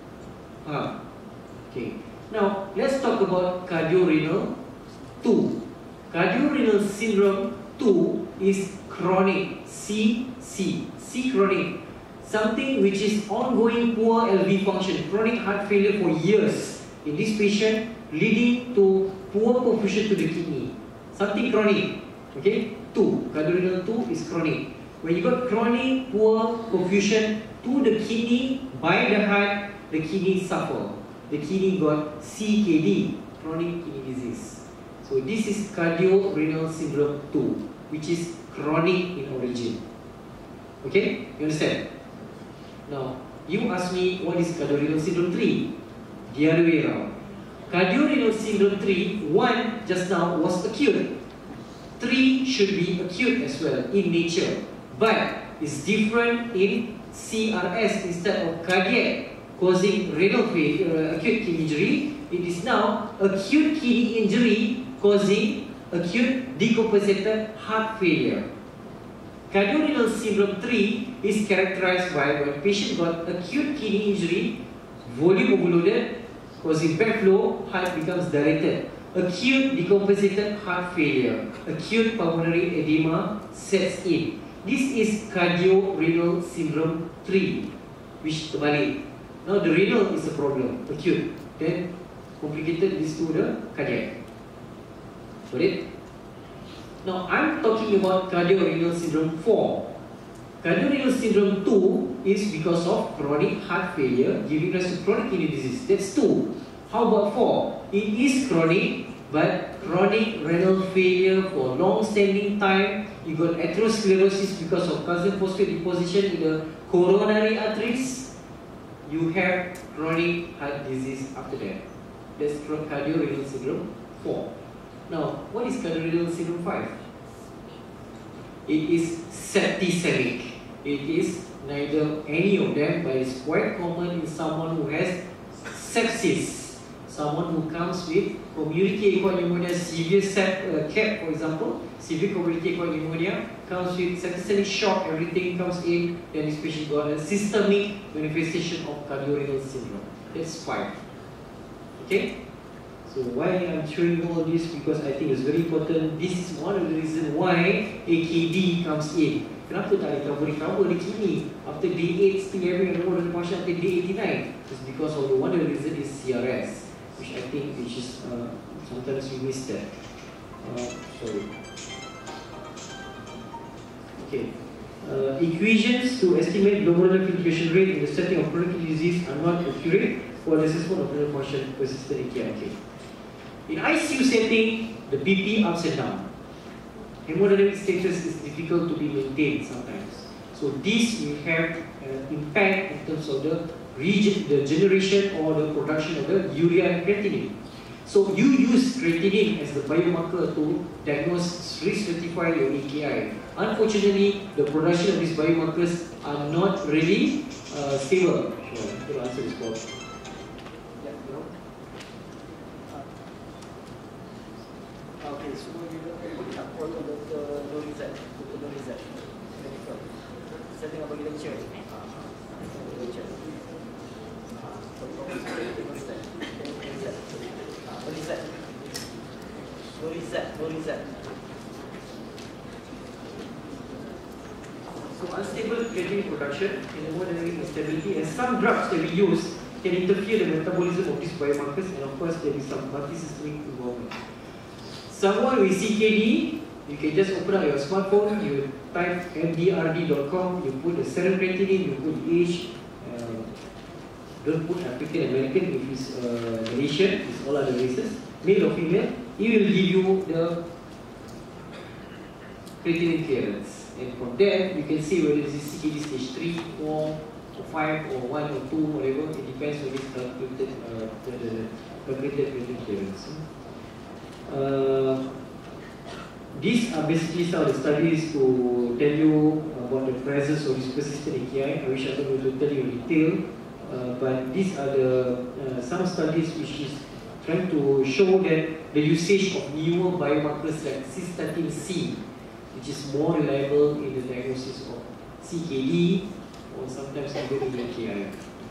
Okay. Now let's talk about cardiorenal 2. Cardiorenal syndrome 2 is chronic. C chronic. Something which is ongoing poor LV function, chronic heart failure for years in this patient, leading to poor perfusion to the kidney. Something chronic. Okay? 2. Cardiorenal 2 is chronic. When you got chronic poor perfusion to the kidney by the heart, the kidney suffer. The kidney got CKD, chronic kidney disease. So this is cardiorenal syndrome 2, which is chronic in origin. Okay? You understand? Now, you ask me what is cardiorenal syndrome 3? The other way around. Cardiorenal syndrome 3, 1 just now was acute. 3 should be acute as well in nature, but it's different in CRS. Instead of cardiac causing renal failure, acute kidney injury, it is now acute kidney injury causing acute decompensated heart failure. Cardiorenal syndrome 3 is characterized by when patient got acute kidney injury, volume overloaded, causing backflow, heart becomes dilated. Acute decompensated heart failure, acute pulmonary edema sets in. This is cardiorenal syndrome 3, which terbalik. Now the renal is a problem, acute. Then complicated this to the cardiac. Got it? Now I'm talking about cardiorenal syndrome 4. Cardiorenal syndrome 2 is because of chronic heart failure giving rise to chronic kidney disease. That's 2. How about 4? It is chronic, but chronic renal failure for long-standing time. You got atherosclerosis because of calcium phosphate deposition in the coronary arteries. You have chronic heart disease after that. That's cardiorenal syndrome 4. Now, what is cardiorenal syndrome 5? It is septicemic. It is neither any of them, but it's quite common in someone who has sepsis. Someone who comes with community acquired pneumonia, severe CAP, for example, severe community acquired pneumonia, comes with septicemic shock, everything comes in, then this patient got a systemic manifestation of cardiorenal syndrome. That's 5. Okay? So why I'm showing you all this, because I think it's very important. This is one of the reasons why AKD comes in. Kenapa tak recover di kini after day 8 still having a lower function until day 89? It's because of the one of the reason is CRS, which I think is sometimes we miss that. Sorry. Okay. Equations to estimate glomerular filtration rate in the setting of chronic kidney disease are not accurate for the assessment of renal function persistent AKI. In ICU setting, the BP ups and down. Hemodynamic status is difficult to be maintained sometimes. So this will have an impact in terms of the generation or the production of the urea and creatinine. So you use creatinine as the biomarker to diagnose, risk stratify your AKI. Unfortunately, the production of these biomarkers are not really stable. Sure, I'm going to answer this question. Okay, so you put up all of the result. Setting up a lecture. No result. So unstable creatinine production and hemodynamic instability, and some drugs that we use can interfere the metabolism of these biomarkers, and of course there is some multisystemic involvement. Someone with CKD, you can just open up your smartphone, you type mdrd.com, you put the serum creatinine, you put age, don't put African American if it's Malaysian, it's all other races, male or female, it will give you the creatinine clearance. And from there, you can see whether this is CKD stage 3, 4, or 5, or 1 or 2, whatever, it depends on this calculated creatinine clearance. These are basically some of the studies to tell you about the presence of this persistent AKI. I wish I could go to tell you in detail, but these are the some studies which is trying to show that the usage of newer biomarkers like cystatin C, which is more reliable in the diagnosis of CKD or sometimes even in AKI.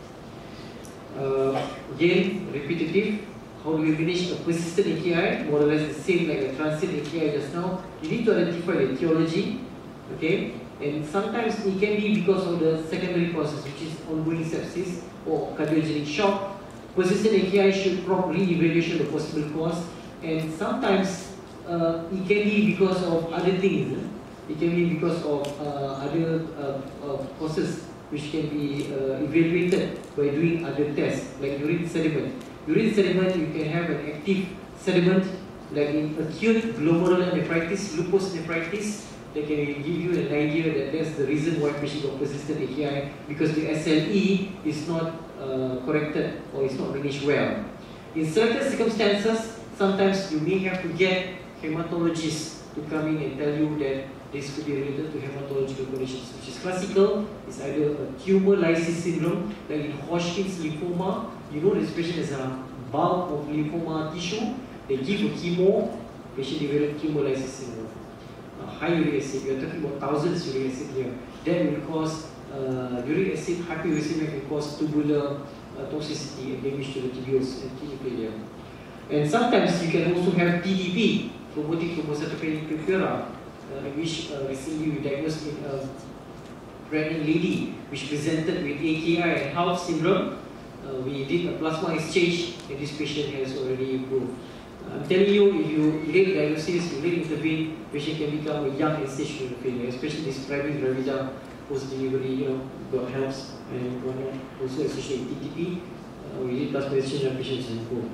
Again, repetitive. How do we manage a persistent AKI? More or less the same like a transient AKI just now. You need to identify the etiology, okay? And sometimes it can be because of the secondary causes, which is ongoing sepsis or cardiogenic shock. Persistent AKI should prompt re-evaluation of the possible cause, and sometimes it can be because of other things. It can be because of other causes which can be evaluated by doing other tests, like urine sediment. Urine sediment, you can have an active sediment, like in acute glomerular nephritis, lupus nephritis, that can give you an idea that that's the reason why patient got persistent AKI, because the SLE is not corrected or is not managed well. In certain circumstances, sometimes you may have to get hematologists to come in and tell you that this could be related to hematological conditions, which is classical. It's either a tumor lysis syndrome, like in Hodgkin's lymphoma. You know this patient has a bulk of lymphoma tissue. They give a chemo, patient develop chemolysis syndrome. High uric acid, we are talking about thousands of uric acid here. That will cause uric acid hyperuricemia, can cause tubular toxicity and damage to the tubules and kidney failure. And sometimes you can also have TDP, thrombotic thrombocytopenic purpura, which recently we diagnosed in a pregnant lady which presented with AKI and HALF syndrome. We did a plasma exchange and this patient has already improved. I'm telling you, if you late diagnosis, you late intervene, patient can become a young and stage renal failure, especially this primary gravida post-delivery, God helps, and also especially in TTP, we did plasma exchange and patients improved.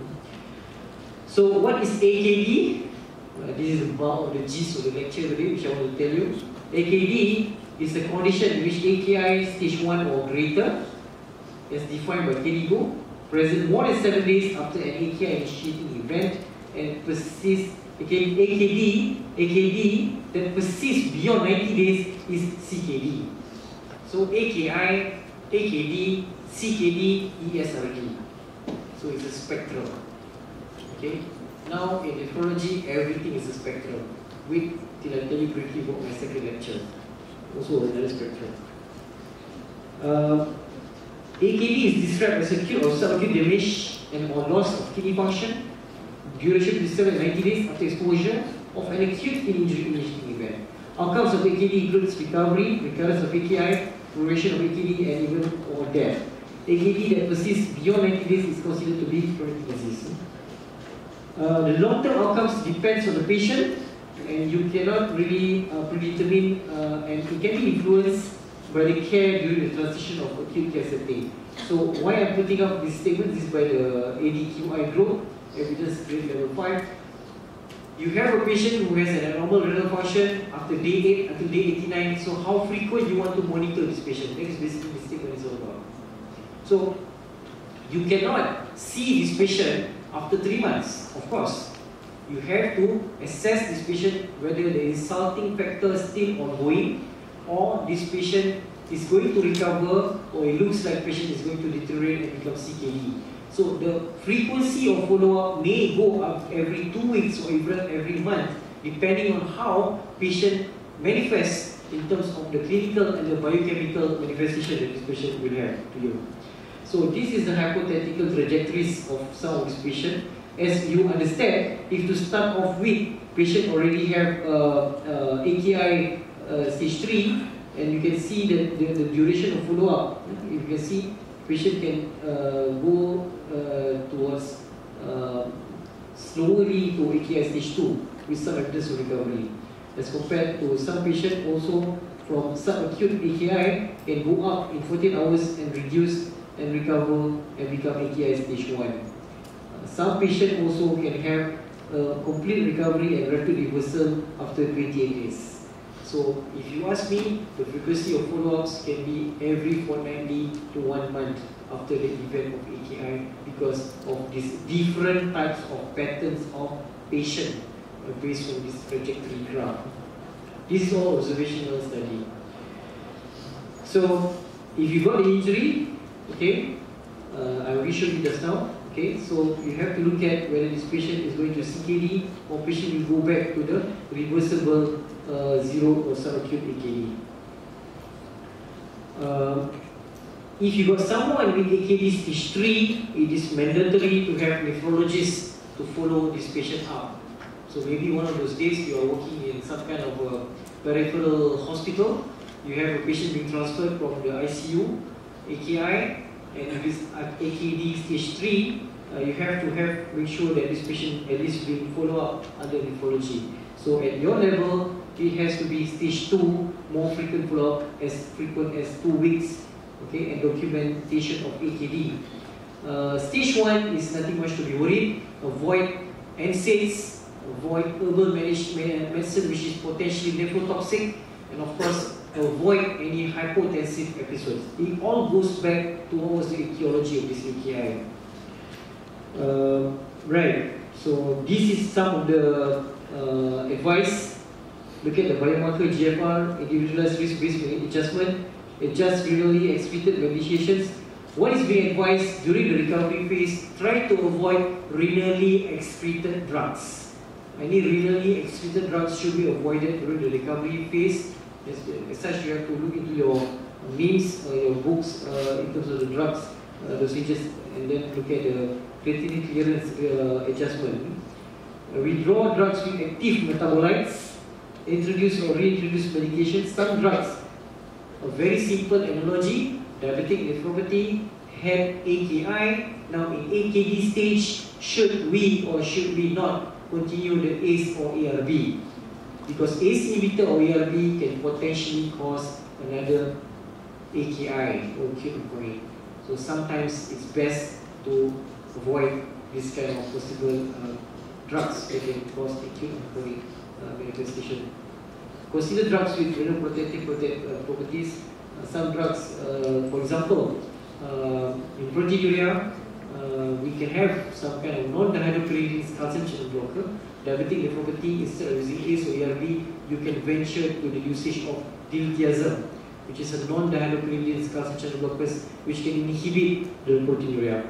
So what is AKD? This is the bulk of the gist of the lecture today, which I want to tell you. AKD is a condition in which AKI stage 1 or greater, as defined by KDIGO, present more than 7 days after an AKI initiating event and persists. AKD that persists beyond 90 days is CKD. So AKI, AKD, CKD, ESRD. So it's a spectrum. Okay. Now in nephrology, everything is a spectrum. Wait till I tell you briefly about my second lecture. Also another spectrum. AKD is described as acute or subacute damage and or loss of kidney function. Duration is 7 to 90 days after exposure of an acute kidney injury initiating event. Outcomes of AKD includes recovery, recurrence of AKI, progression of AKD, and even or death. AKD that persists beyond 90 days is considered to be chronic disease. The long-term outcomes depends on the patient, and you cannot really predetermine, and it can be influenced by the care during the transition of acute care setting. So why I'm putting up this statement is by the ADQI group, evidence grade level 5. You have a patient who has an abnormal renal function after day 8 until day 89. So how frequent you want to monitor this patient? That is basically the statement is all about. So you cannot see this patient after 3 months, of course, you have to assess this patient whether the insulting factor is still ongoing or this patient is going to recover, or it looks like patient is going to deteriorate and become CKD. So the frequency of follow-up may go up every 2 weeks or even every month, depending on how patient manifests in terms of the clinical and the biochemical manifestation that this patient will have to you. So this is the hypothetical trajectories of some of these patients. As you understand, if to start off with, patient already have AKI stage 3, and you can see that the duration of follow-up, you can see patient can go towards slowly to AKI stage 2 with some evidence of recovery. As compared to some patient also from subacute AKI can go up in 14 hours and reduce and recover and become AKI stage 1. Some patients also can have complete recovery and rapid reversal after 28 days. So if you ask me, the frequency of follow-ups can be every fortnightly to 1 month after the event of AKI because of these different types of patterns of patient based on this trajectory graph. This is all observational study. So if you got the injury, okay, I already showed you just now. Okay, so you have to look at whether this patient is going to CKD or patient will go back to the reversible 0 or subacute AKD. If you got someone with AKD stage 3, it is mandatory to have nephrologists to follow this patient up. So maybe one of those days you are working in some kind of a peripheral hospital, you have a patient being transferred from the ICU, AKI, and if it's AKD stage 3, you have to make sure that this patient at least being followed up under nephrology. So at your level, it has to be stage 2, more frequent follow-up, as frequent as 2 weeks, okay, and documentation of AKD. Stage 1 is nothing much to be worried. Avoid NSAIDs, avoid herbal medicine which is potentially nephrotoxic, and of course, avoid any hypotensive episodes. It all goes back to what was the etiology of this AKI. Right, so this is some of the advice. Look at the biomarker GFR, individualized risk-based adjustment, adjust renally excreted medications. What is being advised during the recovery phase? Try to avoid renally excreted drugs. Any renally excreted drugs should be avoided during the recovery phase. As such, you have to look into your names or your books in terms of the drugs dosages, and then look at the creatinine clearance adjustment. Withdraw drugs with active metabolites. Introduce or reintroduce medications. Some drugs, a very simple analogy, diabetic nephropathy had AKI. Now in AKD stage, should we or should we not continue the ACE or ARB? Because ACE inhibitor or ARB can potentially cause another AKI or acute recovery. So sometimes it's best to avoid this kind of possible drugs that can cause acute recovery manifestation. Consider drugs with renal protective properties. Some drugs, for example, in proteinuria, we can have some kind of non-dihydropyridine calcium channel blocker. Diabetic nephropathy, instead of using ACE or ARB, you can venture to the usage of diltiazem, which is a non-dihydropyridine calcium channel blockers, which can inhibit the proteinuria.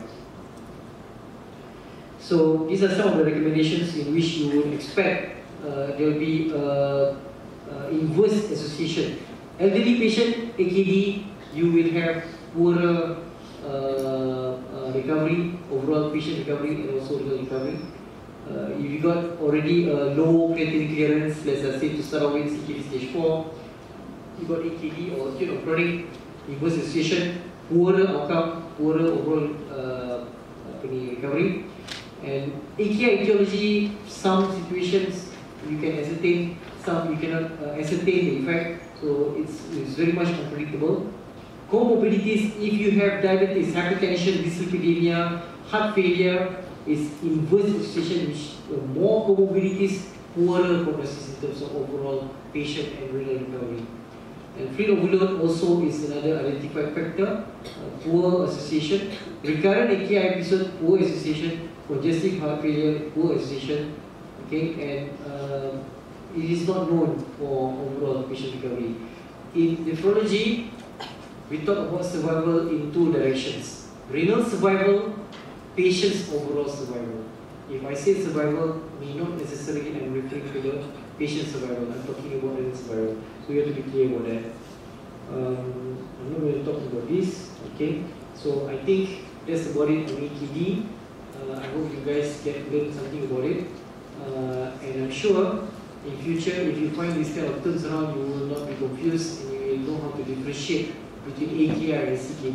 So these are some of the recommendations in which you would expect there will be inverse association. Elderly patient, AKD, you will have poorer recovery, overall patient recovery and also renal recovery. If you got already a low creatinine clearance, let's say to start with CKD stage 4, you got AKD or chronic inverse association, poorer outcome, poorer overall recovery. And AKI etiology, some situations you can ascertain, some you cannot ascertain the effect, so it's very much unpredictable. Comorbidities, if you have diabetes, hypertension, dyslipidemia, heart failure, is inverse association, which more comorbidities, poorer prognosis in terms of overall patient and renal recovery. And fluid overload also is another identified factor. Poor association, recurrent AKI episode, poor association, congestive heart failure, poor association. Okay, and it is not known for overall patient recovery. In nephrology, we talk about survival in two directions: renal survival, patient's overall survival. If I say survival, may not necessarily I'm referring to the patient survival. I'm talking about renal survival. So you have to be clear about that. I'm not going to talk about this. Okay. So I think that's about it on AKD. I hope you guys get learn something about it. And I'm sure in future, if you find this kind of terms around, you will not be confused and you will know how to differentiate between AKI and CKD.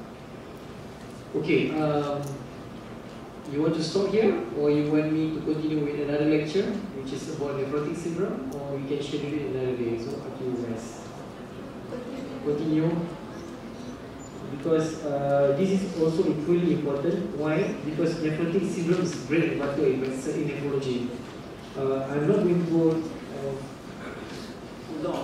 Okay. You want to stop here, or you want me to continue with another lecture, which is about nephrotic syndrome, or we can schedule it another day? So up to you guys. Continue, because this is also equally important. Why? Because nephrotic syndrome is bread and butter in nephrology. I'm not going to go long.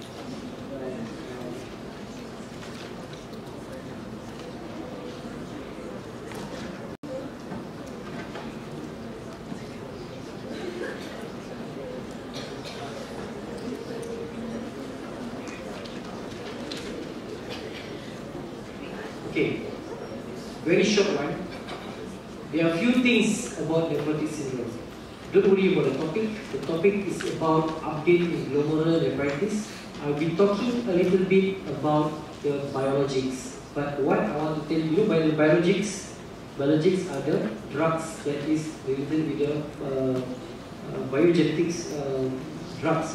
Okay, very short one. There are a few things about nephrotic syndrome. Don't worry about the topic. The topic is about update in glomerular nephritis. I'll be talking a little bit about the biologics. But what I want to tell you by the biologics are the drugs that is related with the biogenetics drugs.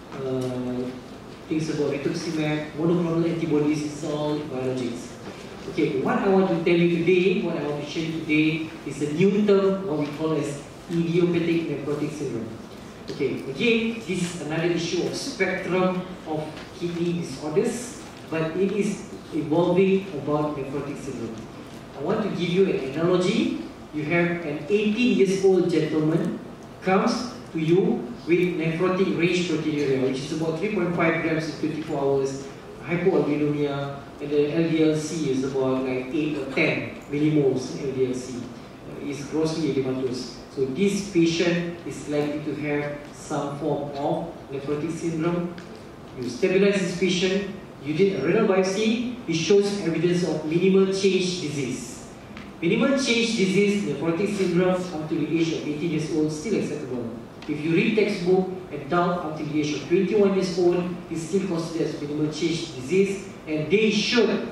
Things about rituximab, monoclonal antibodies, it's all biologics. Okay, what I want to tell you today, what I want to share you today is a new term, what we call as idiopathic nephrotic syndrome. Okay, again, this is another issue of spectrum of kidney disorders, but it is evolving about nephrotic syndrome. I want to give you an analogy. You have an 18-year-old gentleman comes to you with nephrotic range proteinuria, which is about 3.5 grams in 24 hours, hypoalbuminemia, and the LDLC is about like 8 or 10 millimoles LDLC. It's grossly edematous. So this patient is likely to have some form of nephrotic syndrome. You stabilize this patient, you did a renal biopsy, it shows evidence of minimal change disease. Minimal change disease, nephrotic syndrome up to the age of 18 years old, still acceptable. If you read textbook, adult up to the age of 21 years old is still considered as minimal change disease, and they should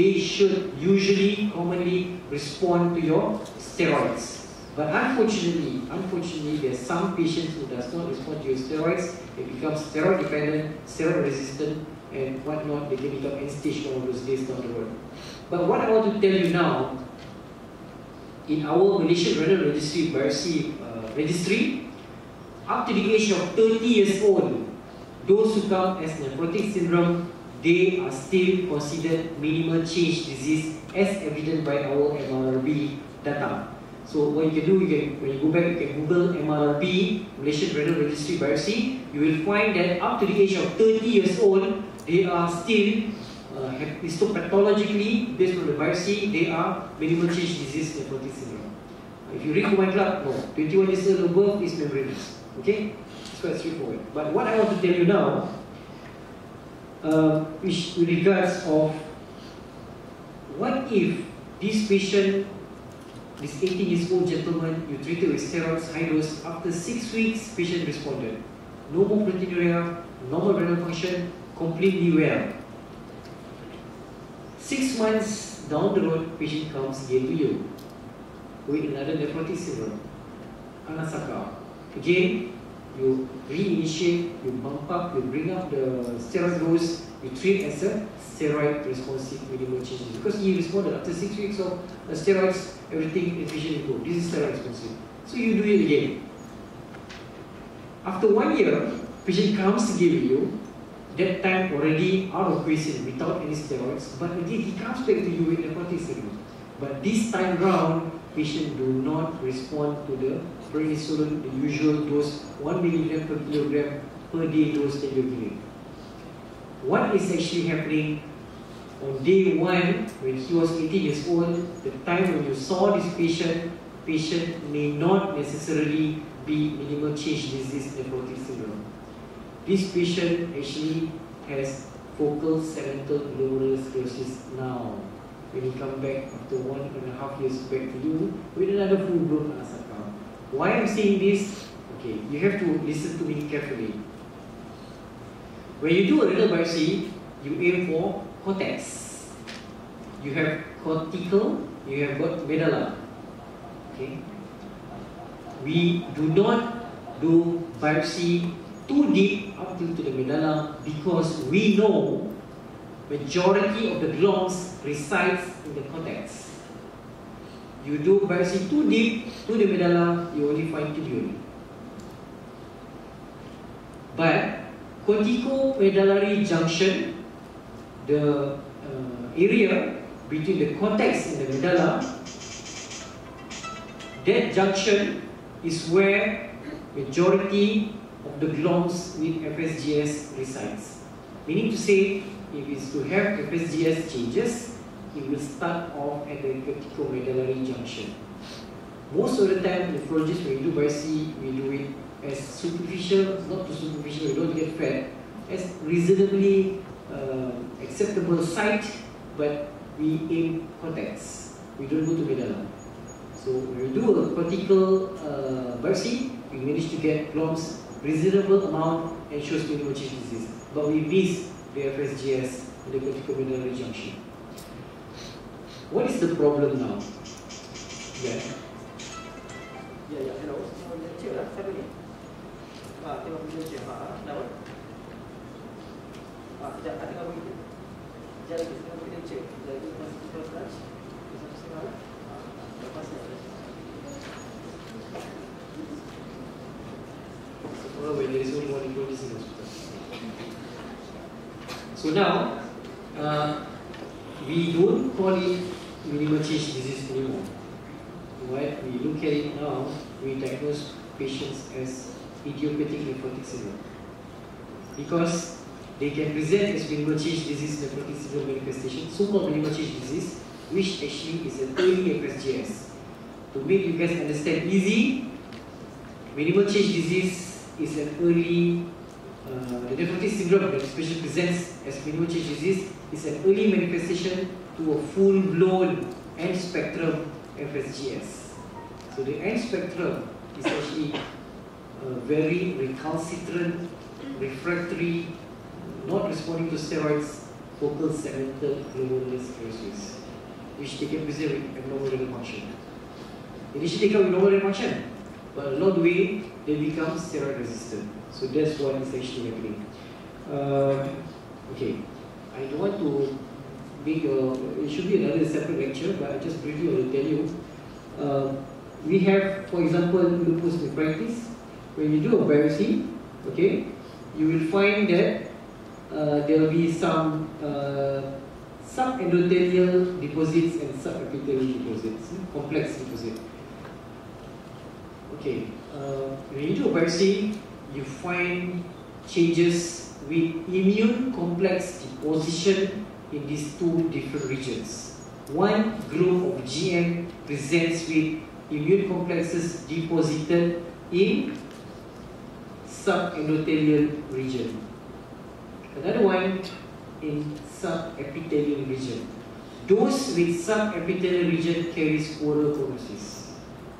usually commonly respond to your steroids. But unfortunately, there are some patients who does not respond to your steroids. They become steroid dependent, steroid resistant, and whatnot. They can become end-stage one of those days down the road. But what I want to tell you now, in our Malaysian Renal Registry biopsy registry, up to the age of 30 years old, those who come as nephrotic syndrome, they are still considered minimal change disease as evident by our MRB data. So what you can do, when you go back, you can Google MRB, Malaysian Renal Registry biopsy, you will find that up to the age of 30 years old, they are still histopathologically, based on the biopsy, they are minimal change disease nephrotic syndrome. If you read Command Club, no, 21 years old above is membranous. Okay, it's quite straightforward. But what I want to tell you now, with regards of what if this patient, this 18-year-old gentleman, you treated with steroids, high dose, after 6 weeks, patient responded. No more proteinuria, normal renal function, completely well. 6 months down the road, patient comes again to you with another nephrotic syndrome, Anasaka. Again, you reinitiate, you bump up, you bring up the steroid dose, you treat as a steroid responsive minimal change. Because he responded after 6 weeks of steroids, everything efficiently good. This is steroid responsive. So you do it again. After 1 year, patient comes again with you, that time already out of quiescent without any steroids, but again he comes back to you with nephrotic syndrome. But this time round, patient do not respond to the prednisolone, the usual dose, 1 milligram per kilogram per day dose that you're giving. what is actually happening on day 1 when he was 18 years old, the time when you saw this patient may not necessarily be minimal change disease nephrotic syndrome. This patient actually has focal segmental glomerulosclerosis now. When he come back after 1.5 years back to you with another full-blown asaka. Why I'm saying this? Okay, you have to listen to me carefully. When you do a renal biopsy, you aim for cortex. You have cortical, you have got medulla. Okay. We do not do biopsy too deep up to the medulla because we know majority of the globs resides in the cortex. You do biopsy too deep to the medulla, you only find tubule. But cortico-medullary junction, the area between the cortex and the medulla, that junction is where majority of the globs with FSGS resides. Meaning to say, if it's to have FSGS changes, it will start off at the cortico-medullary junction. Most of the time, nephrologists, when we do biopsy, we do it as superficial, not too superficial, we don't get fat, as reasonably acceptable site, but we aim cortex. We don't go to medulla. So when we do a cortical biopsy, we manage to get globs reasonable amount and shows minimal change disease. But we miss the FSGS in the cortico-medullary junction. What is the problem now? Yeah. Ya, hello. Cik lah, siapa ni? Tengok video cik. Kenapa? Sekejap, tengok video. Sekejap lagi, tengok video cik. Sekejap lagi, masih kita touch. Setengah lah. Lepas ni. Well, when there is only one nephrologist in the hospital. So now, we don't call it minimal change disease anymore. What we look at it now, we diagnose patients as idiopathic nephrotic syndrome because they can present as minimal change disease nephrotic syndrome manifestation, so-called minimal change disease, which actually is an early FSGS. To make you guys understand easy, minimal change disease is an early, the nephrotic syndrome that especially presents as minimal change disease is an early manifestation to a full-blown end spectrum FSGS. So the end spectrum is actually very recalcitrant, refractory, not responding to steroids, focal segmental glomerulosclerosis, which they can present with abnormal renal function. Initially they come with normal renal function, but along the way they become steroid resistant. So that's what is actually happening. Okay, I don't want to make it should be another separate lecture, but I just briefly want to tell you. We have, for example, lupus nephritis. When you do a biopsy, okay, you will find that there will be some subendothelial deposits and subepithelial deposits, complex deposit. Okay, when you do a biopsy, you find changes with immune complex deposition in these two different regions. One group of GM presents with immune complexes deposited in subendothelial region. Another one in subepithelial region. Those with subepithelial region carries poorer prognosis.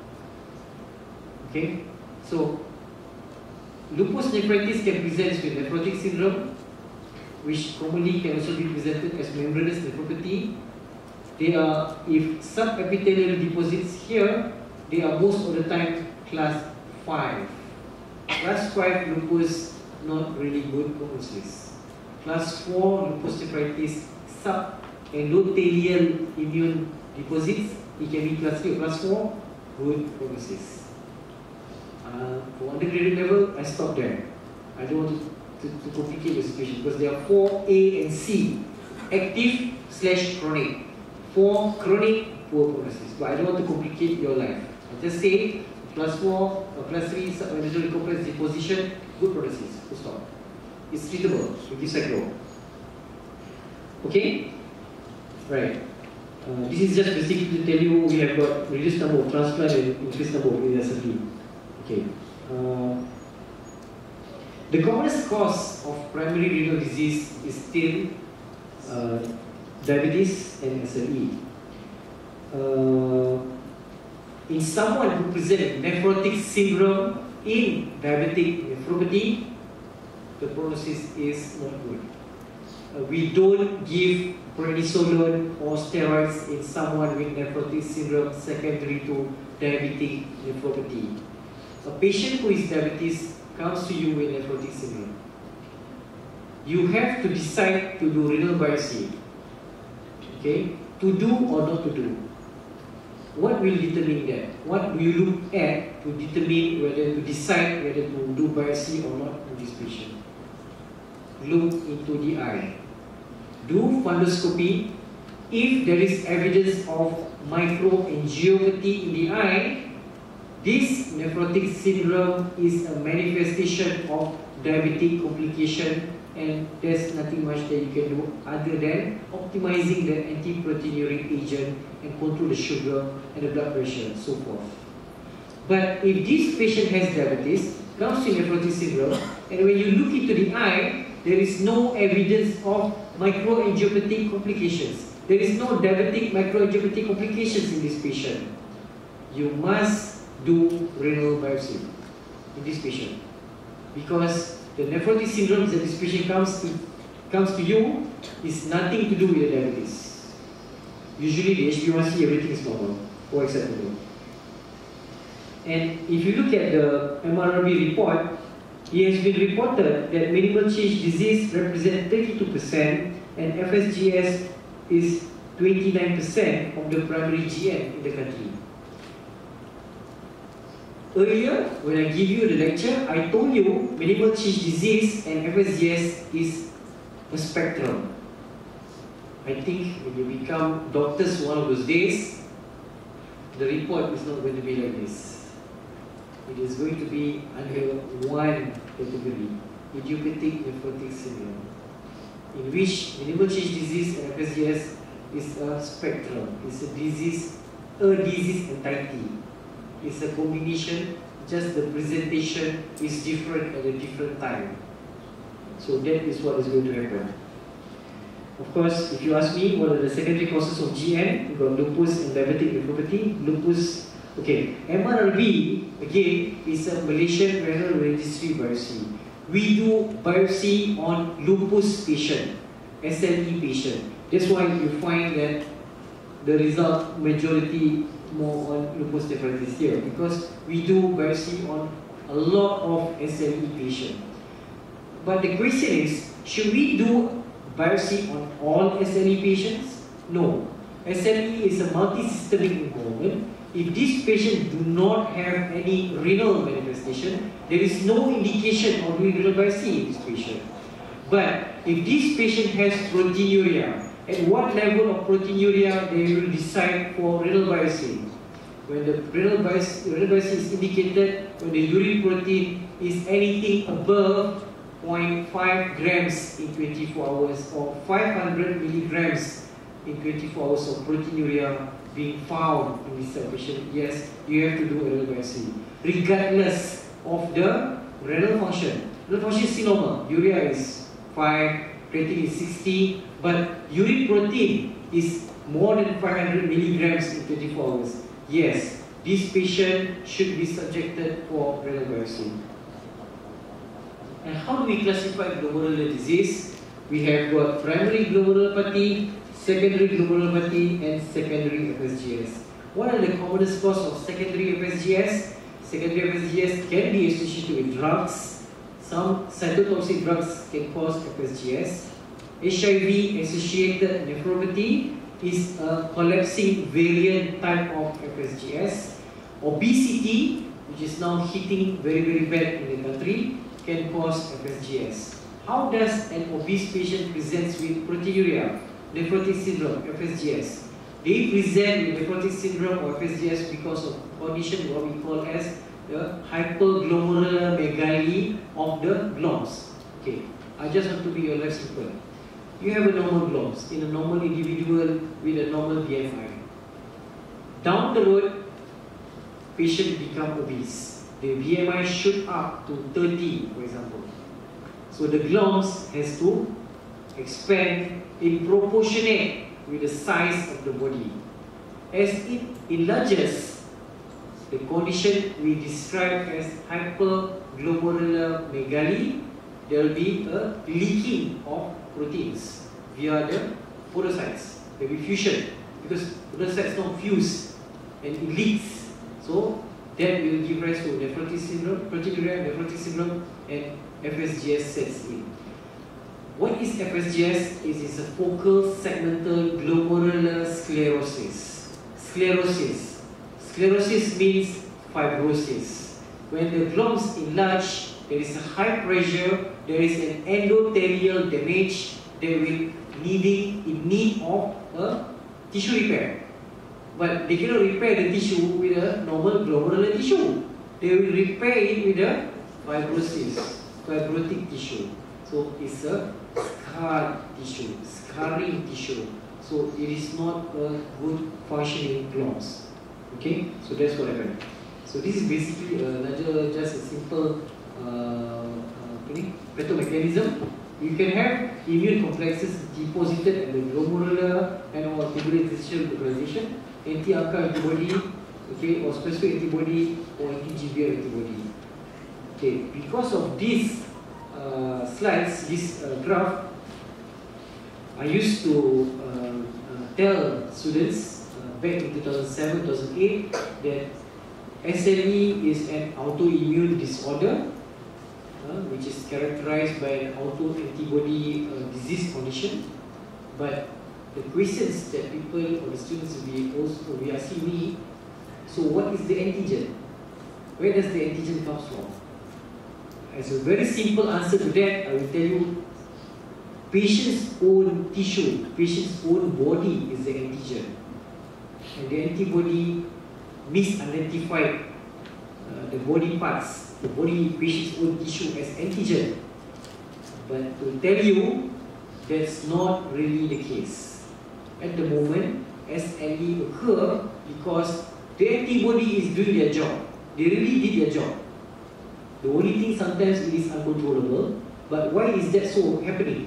Okay, so lupus nephritis can present with nephrotic syndrome, which commonly can also be presented as membranous nephropathy. They are, if subepithelial deposits here, they are most of the time class 5. Class 5 lupus, not really good prognosis. Class 4 lupus nephritis, subendothelial immune deposits, it can be class 3 or class 4, good prognosis. For undergraduate level, I stop there. I don't want to complicate the situation because there are 4 A and C, active / chronic. 4 chronic, poor prognosis. But I don't want to complicate your life. I just say class 4 or class 3 subendothelial complex deposition, good prognosis. Full stop. It's treatable. We give cyclo. Okay? Right. This is just basically to tell you we have got reduced number of transplant and increased number of ASFD. Okay. The commonest cause of primary renal disease is still diabetes and SLE. In someone who presents nephrotic syndrome in diabetic nephropathy, the prognosis is not good. We don't give prednisolone or steroids in someone with nephrotic syndrome secondary to diabetic nephropathy. A patient who is diabetes comes to you with nephrotic syndrome. You have to decide to do renal biopsy. Okay, to do or not to do. What will determine that? What do you look at to determine whether to decide whether to do biopsy or not in this patient? Look into the eye. Do fundoscopy. If there is evidence of microangiopathy in the eye, this nephrotic syndrome is a manifestation of diabetic complication, and there's nothing much that you can do other than optimizing the anti-proteinuria agent and control the sugar and the blood pressure and so forth. But if this patient has diabetes, comes to nephrotic syndrome, and when you look into the eye, there is no evidence of microangiopathic complications. There is no diabetic microangiopathic complications in this patient. You must do renal biopsy in this patient, because the nephrotic syndrome that this patient comes to you is nothing to do with diabetes. Usually the HbA1c, everything is normal or acceptable. And if you look at the MRB report, it has been reported that minimal change disease represents 32% and FSGS is 29% of the primary GN in the country. Earlier, when I give you the lecture, I told you minimal change disease and FSGS is a spectrum. I think when you become doctors one of those days, the report is not going to be like this. It is going to be under one category, idiopathic nephrotic syndrome, in which minimal change disease and FSGS is a spectrum. It's a disease entity. It's a combination, just the presentation is different at a different time. So that is what is going to happen. Of course, if you ask me what are the secondary causes of GN, we've got lupus and diabetic nephropathy. Lupus, okay, MRB, again, is a Malaysian Renal Registry biopsy. We do biopsy on lupus patient, SLE patient. That's why you find that the result majority more on lupus nephritis here, because we do biopsy on a lot of SLE patients. But the question is, should we do biopsy on all SLE patients? No. SLE is a multi-systemic involvement. If these patients do not have any renal manifestation, there is no indication of doing renal biopsy in this patient. But if this patient has proteinuria, at what level of proteinuria they will decide for renal biopsy? When the renal biopsy is indicated when the urine protein is anything above 0.5 grams in 24 hours or 500 milligrams in 24 hours of proteinuria being found in this patient, yes, you have to do a renal biopsy, regardless of the renal function. Renal function is still normal. Urea is 5, creatinine is 60, but urine protein is more than 500 milligrams in 24 hours. Yes, this patient should be subjected for renal biopsy. And how do we classify glomerular disease? We have got primary glomerulopathy, secondary glomerulopathy, and secondary FSGS. What are the commonest causes of secondary FSGS? Secondary FSGS can be associated with drugs. Some cytotoxic drugs can cause FSGS. HIV-associated nephropathy is a collapsing variant type of FSGS. Obesity, which is now hitting very, very bad in the country, can cause FSGS. How does an obese patient present with proteinuria, nephrotic syndrome, FSGS? They present with nephrotic syndrome or FSGS because of condition what we call as the hyperglomerulomegaly of the gloms. Okay, I just want to be your life simple. you have a normal globs in a normal individual with a normal BMI. Down the road, patient become obese. The BMI shoot up to 30, for example. So the globs has to expand in proportionate with the size of the body. As it enlarges, the condition we describe as hyperglomerulomegaly, there will be a leaking of proteins via the podocytes. There will be fusion because podocytes don't fuse and it leaks. So that will give rise to nephrotic syndrome, proteinuria, nephrotic syndrome, and FSGS sets in. What is FSGS? It is a focal segmental glomerular sclerosis. Sclerosis means fibrosis. When the globes enlarge, there is a high pressure, there is an endothelial damage, they will in need of a tissue repair. But they cannot repair the tissue with a normal glomerular tissue. They will repair it with a fibrotic tissue. So it's a scarring tissue. So it is not a good functioning globes. Okay, so that's what happened. So this is basically just a simple pathomechanism. You can have immune complexes deposited in the glomerular and or tubular localization, anti-AKI antibody, okay, or specific antibody or anti-GBA antibody. Okay, because of these slides, this graph, I used to tell students back in 2007-2008 that SLE is an autoimmune disorder which is characterized by an autoantibody disease condition. But the questions that people or the students will be asking me, so what is the antigen? Where does the antigen come from? As a very simple answer to that, I will tell you, patient's own tissue, patient's own body is the antigen. And the antibody misidentified the body parts, the body patient's own tissue as antigen. But to tell you, that's not really the case. At the moment, SLE occur because the antibody is doing their job. They really did their job. The only thing sometimes it is uncontrollable. But why is that so happening?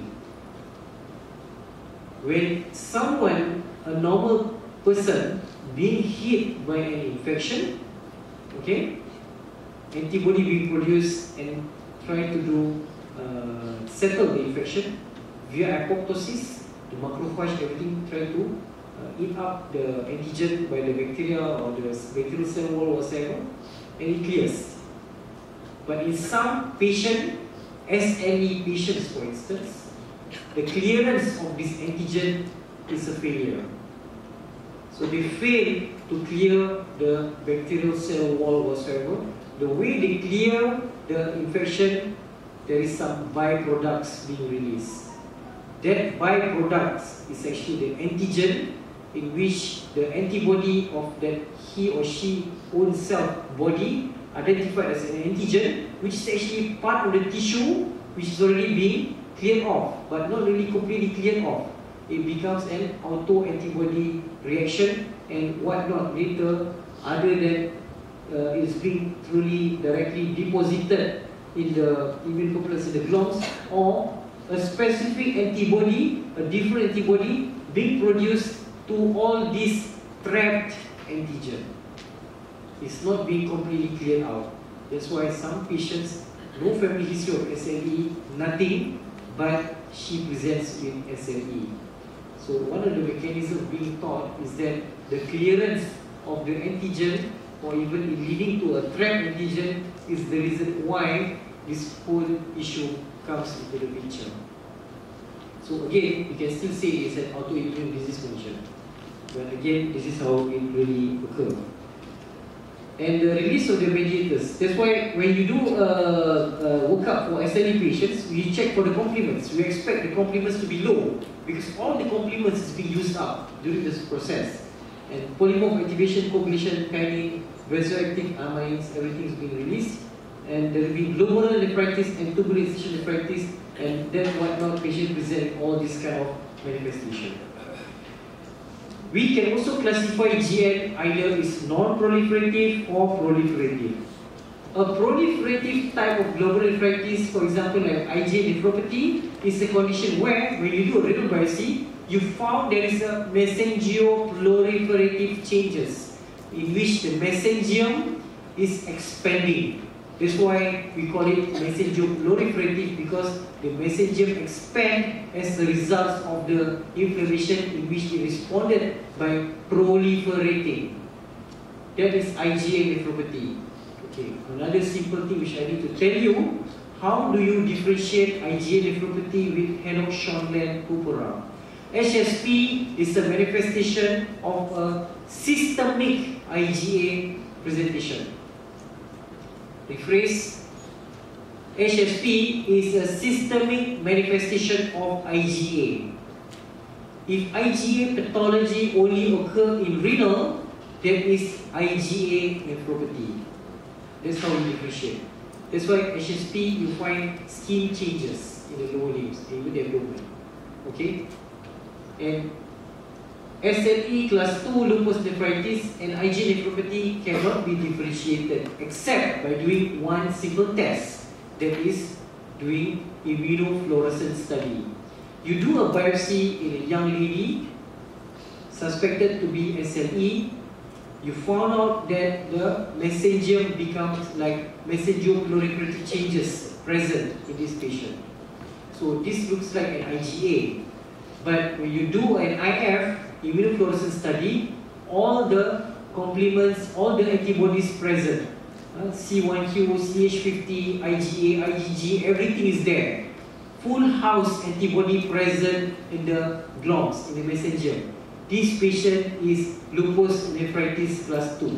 When someone, a normal person, being hit by an infection, okay, antibody being produced and trying to do settle the infection via apoptosis, the macrophage, everything trying to eat up the antigen by the bacteria or the bacterial cell wall or whatever, and it clears. But in some patient, SLE patients for instance, the clearance of this antigen is a failure. So they fail to clear the bacterial cell wall whatsoever. The way they clear the infection, there is some byproducts being released. That byproducts is actually the antigen in which the antibody of that he or she own self body identified as an antigen, which is actually part of the tissue which is already being cleared off, but not really completely cleared off. It becomes an auto-antibody reaction and whatnot later, other than it's being truly directly deposited in the immune complex in the globes, or a specific antibody, a different antibody being produced to all these trapped antigen. It's not being completely cleared out. That's why some patients, no family history of SLE, nothing, but she presents with SLE. So one of the mechanisms being taught is that the clearance of the antigen, or even leading to a trapped antigen, is the reason why this whole issue comes into the picture. So again, you can still say it's an autoimmune disease condition. But again, this is how it really occurs. And the release of the mediators. That's why when you do workup for SLE patients, we check for the complements. We expect the complements to be low because all the complements is being used up during this process. And polymorph activation, coagulation, kinase, vasoactive amines, everything is being released. And there will be glomerular nephritis and tubular incision nephritis and then whatnot, patient present all this kind of manifestation. We can also classify GN either is non-proliferative or proliferative. A proliferative type of global nephritis, for example like IgA nephropathy, is a condition where when you do a renal biopsy, you found there is a mesengioproliferative changes in which the mesengium is expanding. That's why we call it mesengioproliferative, because the mesengium expand as a result of the inflammation in which it responded by proliferating. That is IgA nephropathy. Okay, another simple thing which I need to tell you, how do you differentiate IgA nephropathy with Henoch-Schönlein purpura? HSP is a manifestation of a systemic IgA presentation. Rephrase, HSP is a systemic manifestation of IgA. If IgA pathology only occur in renal, that is IgA nephropathy. That's how we differentiate. That's why HSP you find skin changes in the lower limbs, in the abdomen. Okay? And SLE class 2 lupus nephritis and IgA nephropathy cannot be differentiated except by doing one simple test, that is doing immunofluorescence study. You do a biopsy in a young lady suspected to be SLE. You found out that the mesengium becomes like mesengioproliferative changes present in this patient. So this looks like an IgA. But when you do an IF, immunofluorescence study, all the complements, all the antibodies present, C1q, CH50, IgA, IgG, everything is there. Full house antibody present in the gloms, in the mesengium. This patient is lupus nephritis class 2.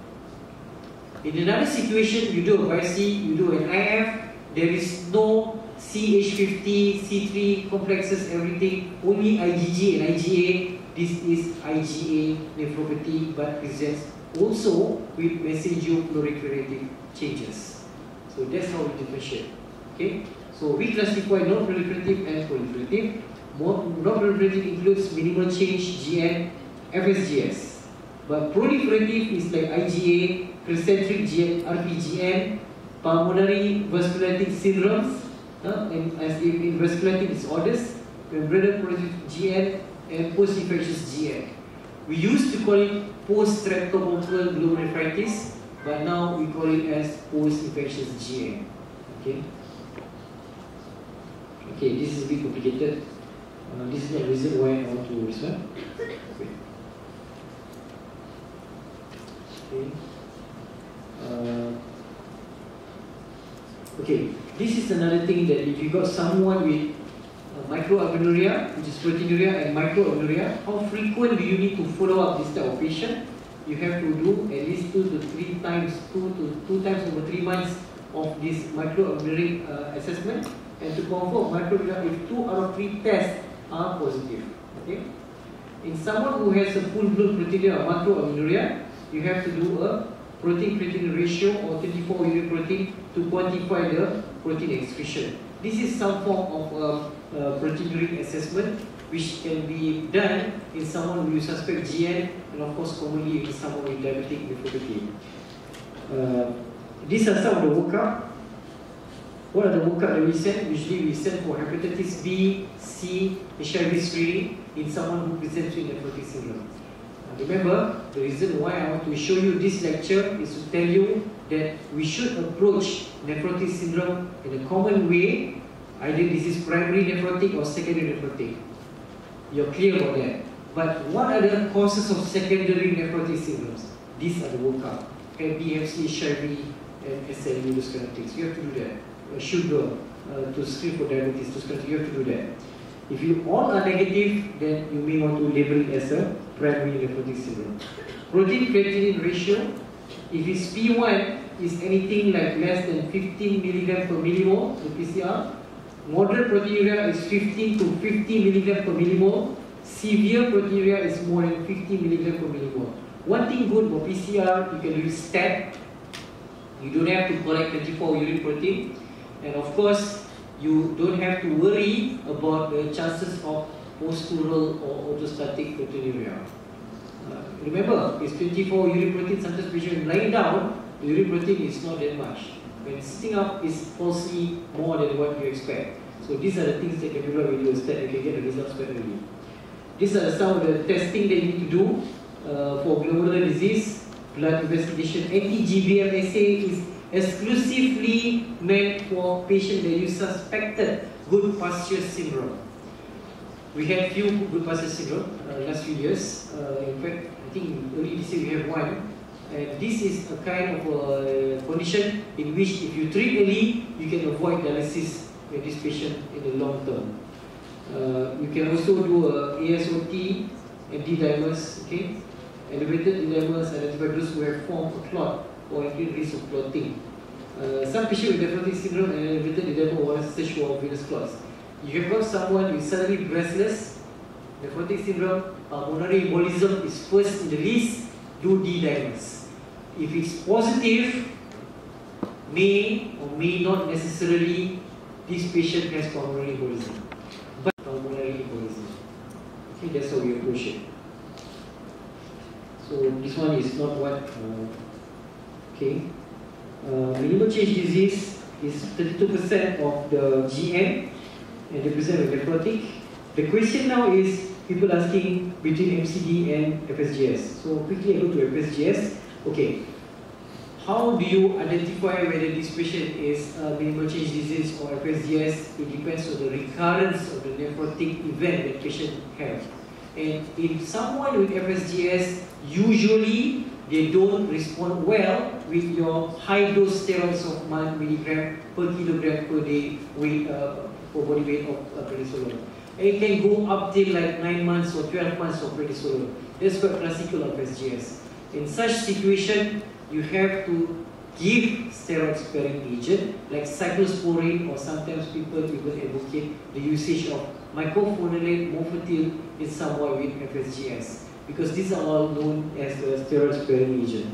In another situation, you do a biopsy, you do an IF, there is no CH50, C3 complexes, everything, only IgG and IgA. This is IgA nephropathy, but presents also with mesengioproliferative changes. So that's how we differentiate. Okay? So we classify non-proliferative and proliferative. Non-proliferative includes minimal change, GN, FSGS. But proliferative is like IgA, concentric GN, RPGN, pulmonary vasculitic syndromes, and as in vasculitic disorders, membranous proliferative GN, and post-infectious GN. We used to call it post-streptococcal glomerulonephritis, but now we call it as post-infectious GN. Okay. Okay, this is a bit complicated. This is not the reason why I want to respond. Okay. Okay, this is another thing that if you got someone with microalbuminuria, which is proteinuria, and microalbuminuria, how frequent do you need to follow up this type of patient? You have to do at least 2 to 3 times, 2 times over 3 months of this microalbuminuria assessment, and to confirm microalbuminuria if 2 out of 3 tests are positive. Okay. In someone who has a full-blown proteinuria or macroalbuminuria, you have to do a protein-creatinine ratio or 24 unit protein to quantify the protein excretion. This is some form of proteinuria assessment which can be done in someone who you suspect GN, and of course commonly in someone with diabetic nephropathy. These are some of the workup. What are the workup that we send? Usually we send for hepatitis B, C, HIV screening in someone who presents with nephrotic syndrome. Remember, the reason why I want to show you this lecture is to tell you that we should approach nephrotic syndrome in a common way. Either this is primary nephrotic or secondary nephrotic. You're clear about that. But what are the causes of secondary nephrotic syndromes? These are the workup. BFC, HIV, and SLE, those kind of things. You have to do that. Sugar, to screen for diabetes, those kind of things. You have to do that. If you all are negative, then you may want to label it as a primary nephrotic syndrome. Protein creatinine ratio, if its P1 is anything like less than 15 mg per millimole, the PCR, moderate proteinuria is 15 to 50 mg per millimole, severe proteinuria is more than 50 mg per millimole. One thing good for PCR, you can use STAT. You don't have to collect 24 urine protein. And of course, you don't have to worry about the chances of postural or orthostatic proteinuria. Remember, it's 24 urine protein. Sometimes patient lying down, the urine protein is not that much. When sitting up, it's falsely more than what you expect. So these are the things that can be done when you start, you can get the results quite early. These are some of the testing that you need to do for glomerular disease, blood investigation. Anti-GBM assay is exclusively meant for patients that you suspected good pasture syndrome. We had few good pasture syndrome last few years. In fact, I think early this year we have one. And this is a kind of a condition in which if you treat early, you can avoid dialysis with this patient in the long term. You can also do a ASOT, anti-dimers, okay? Elevated dimers identify those who have formed a clot or increased risk of clotting. Some patients with nephrotic syndrome and elevated dimer will show of venous clots. You have got someone with suddenly breathless, nephrotic syndrome, pulmonary embolism is first in the list, do D-dimers. If it's positive, may or may not necessarily this patient has pulmonary embolism. But pulmonary embolism. Okay, that's how we approach it. So this one is not what, okay. Minimal change disease is 32% of the GM and the percent of nephrotic. The question now is people asking between MCD and FSGS. So quickly I go to FSGS. Okay, how do you identify whether this patient is minimal change disease or FSGS? It depends on the recurrence of the nephrotic event that patient has. And in someone with FSGS, usually they don't respond well with your high dose steroids of 1 milligram per kilogram per day weight for body weight of prednisolone. And it can go up till like 9 months or 12 months of prednisolone. That's quite classical of FSGS. In such situation, you have to give steroid sparing agent like cyclosporine, or sometimes people even advocate the usage of mycophenolate mofetil in someone with FSGS, because these are all known as the steroid sparing agent.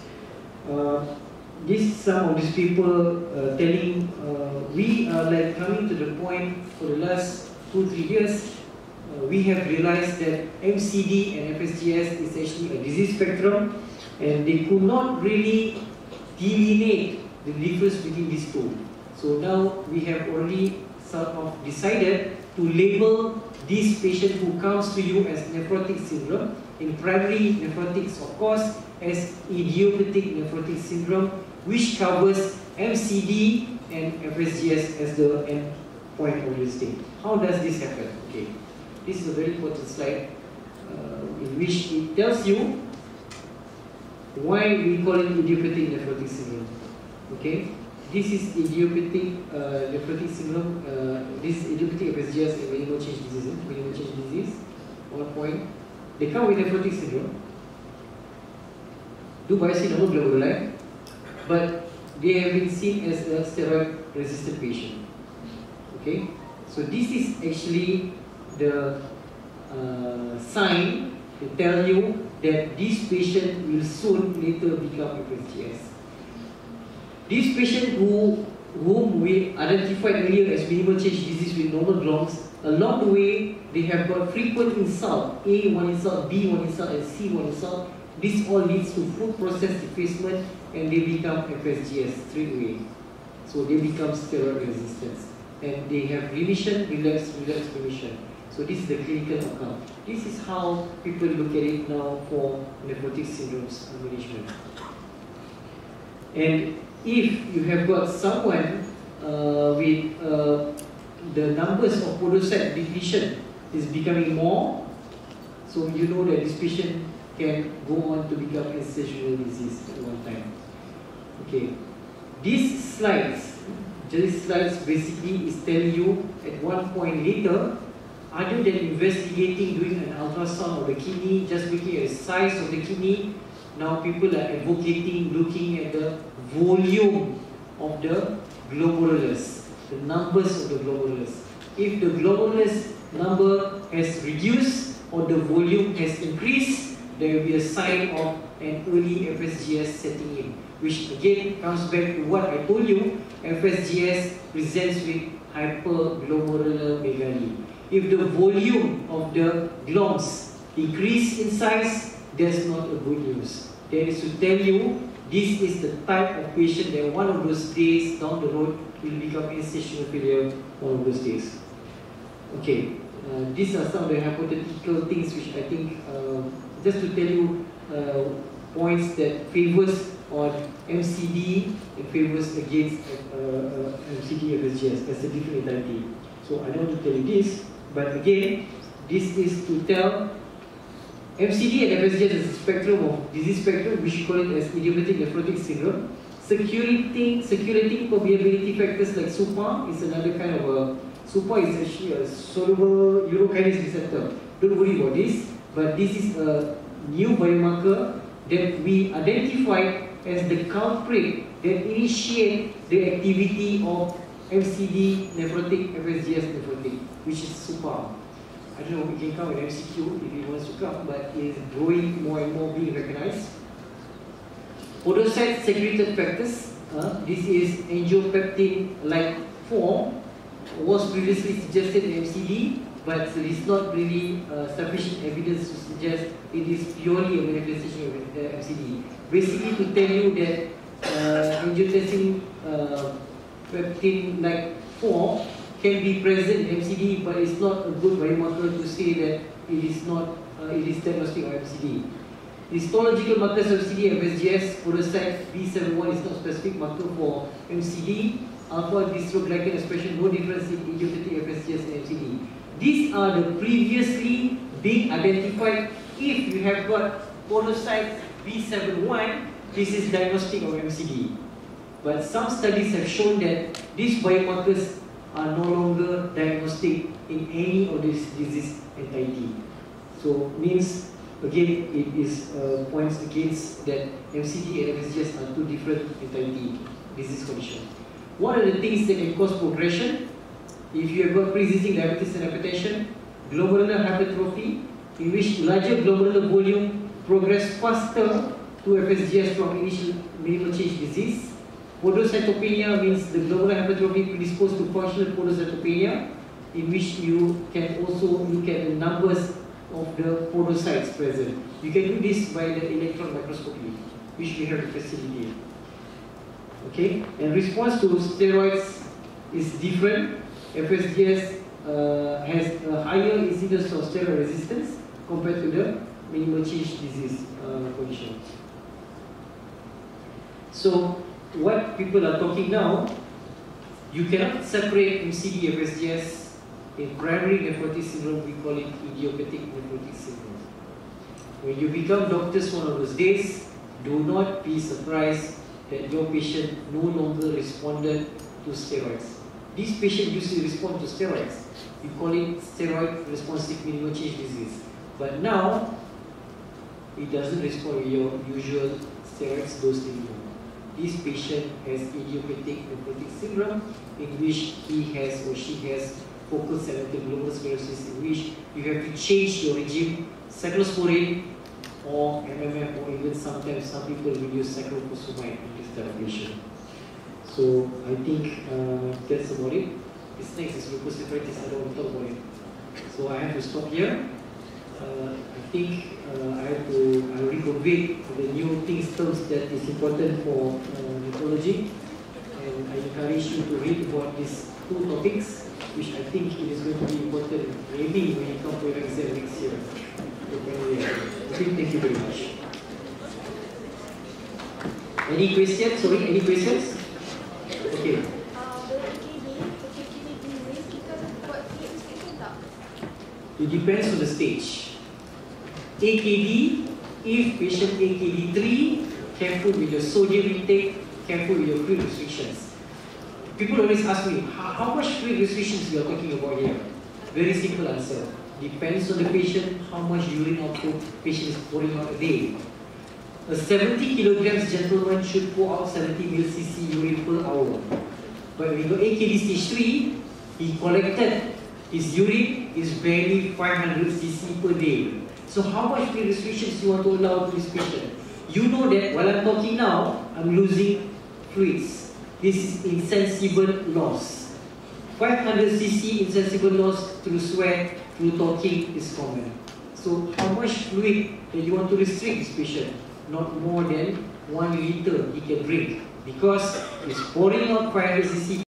Some of these people telling we are like coming to the point for the last 2-3 years. We have realized that MCD and FSGS is actually a disease spectrum, and they could not really delineate the difference between these two. So now we have already sort of decided to label this patient who comes to you as nephrotic syndrome, in primary nephrotics of course, as idiopathic nephrotic syndrome, which covers MCD and FSGS as the end point of this thing. How does this happen? Okay, this is a very important slide in which it tells you why we call it idiopathic nephrotic syndrome. Okay, this is idiopathic nephrotic syndrome. This is idiopathic FSGS and minimal change disease. Minimal change disease. 1 point. They come with nephrotic syndrome. Do biopsy normal glomeruli, but they have been seen as a steroid-resistant patient. Okay, so this is actually the sign to tell you that this patient will soon later become FSGS. This patient whom we identified earlier as minimal change disease with normal gloms, along the way they have got frequent insult, A1 insult, B1 insult, and C1 insult. This all leads to food process defacement, and they become FSGS straight away. So they become steroid resistant, and they have remission, relapse, remission. So this is the clinical outcome. This is how people look at it now for nephrotic syndromes management. And if you have got someone with the numbers of podocyte depletion is becoming more, so you know that this patient can go on to become ancestral disease at one time. Okay, these slides basically is telling you at one point later, other than investigating, doing an ultrasound of the kidney, just looking at the size of the kidney, now people are advocating looking at the volume of the glomerulus, the numbers of the glomerulus. If the glomerulus number has reduced or the volume has increased, there will be a sign of an early FSGS setting in, which again comes back to what I told you. FSGS presents with hyperglomerulomegaly. If the volume of the gloms increase in size, that's not a good news. That is to tell you, this is the type of patient that one of those days down the road will become interstitial failure one of those days. Okay, these are some of the hypothetical things which I think, just to tell you points that favors on MCD and favors against MCD FSGS as a different entity. So I don't want to tell you this, but again, this is to tell MCD and FSGS is a spectrum of disease spectrum, which we call it as idiopathic nephrotic syndrome. Circulating permeability factors like SUPA is another kind of a, SUPA is actually a soluble urokinase receptor. Don't worry about this, but this is a new biomarker that we identified as the culprit that initiate the activity of MCD nephrotic, FSGS nephrotic, which is SUPA. I don't know, it can come in MCQ if it wants to come, but it is growing more and more being recognized. Podocyte secreted factors, this is angiopeptin-like form, was previously suggested in MCD, but there is not really sufficient evidence to suggest it is purely a manifestation of MCD. Basically, to tell you that angiotensin peptin-like form can be present in MCD, but it's not a good biomarker to say that it is not, it is diagnostic of MCD. Histological markers of MCD and FSGS, podocyte B71 is not specific marker for MCD. Alpha-dystroglycan expression, no difference in idiopathic FSGS and MCD. These are the previously being identified. If you have got podocyte B71, this is diagnostic of MCD. But some studies have shown that these biomarkers are no longer diagnostic in any of these disease entity. So means again it is points against that MCD and FSGS are two different entity disease conditions. What are the things that can cause progression? If you have got pre-existing diabetes and hypertension, glomerular hypertrophy, in which larger glomerular volume progress faster to FSGS from initial minimal change disease. Podocytopenia means the glomerular hypertrophy predisposed to functional podocytopenia, in which you can also look at the numbers of the podocytes present. You can do this by the electron microscopy, which we have the facility. Okay, and response to steroids is different. FSGS has a higher incidence of steroid resistance compared to the minimal change disease condition. So what people are talking now, you cannot separate MCD FSGS in primary nephrotic syndrome. We call it idiopathic nephrotic syndrome. When you become doctors one of those days, do not be surprised that your patient no longer responded to steroids. This patient used to respond to steroids. We call it steroid responsive minimal change disease. But now, it doesn't respond to your usual steroids dose anymore. This patient has idiopathic nephrotic syndrome, in which he has or she has focal segmental glomerulosclerosis, in which you have to change your regime, cyclosporine or MMF, or even sometimes some people will use cyclophosphamide in this type of patient. So I think that's about it. This next is lupus nephritis. I don't want to talk about it. So I have to stop here. I think I already conveyed the new terms that is important for nephrology, and I encourage you to read about these two topics, which I think it is going to be important maybe when you come to your exam next year. Okay, thank you very much. Any questions? Sorry, any questions? Okay. It depends on the stage. AKD, if patient AKD 3, careful with your sodium intake, careful with your fluid restrictions. People always ask me, how much fluid restrictions we are talking about here? Very simple answer. Depends on the patient, how much urine output patient is pouring out a day. A 70 kilograms gentleman should pour out 70 ml/cc urine per hour. But when we got AKD stage 3, he collected his urine is barely 500 cc per day. So how much fluid restrictions you want to allow to this patient? You know that while I'm talking now, I'm losing fluids. This is insensible loss. 500 cc insensible loss through sweat, through talking is common. So how much fluid that you want to restrict this patient? Not more than 1 liter he can drink, because he's pouring out 500 cc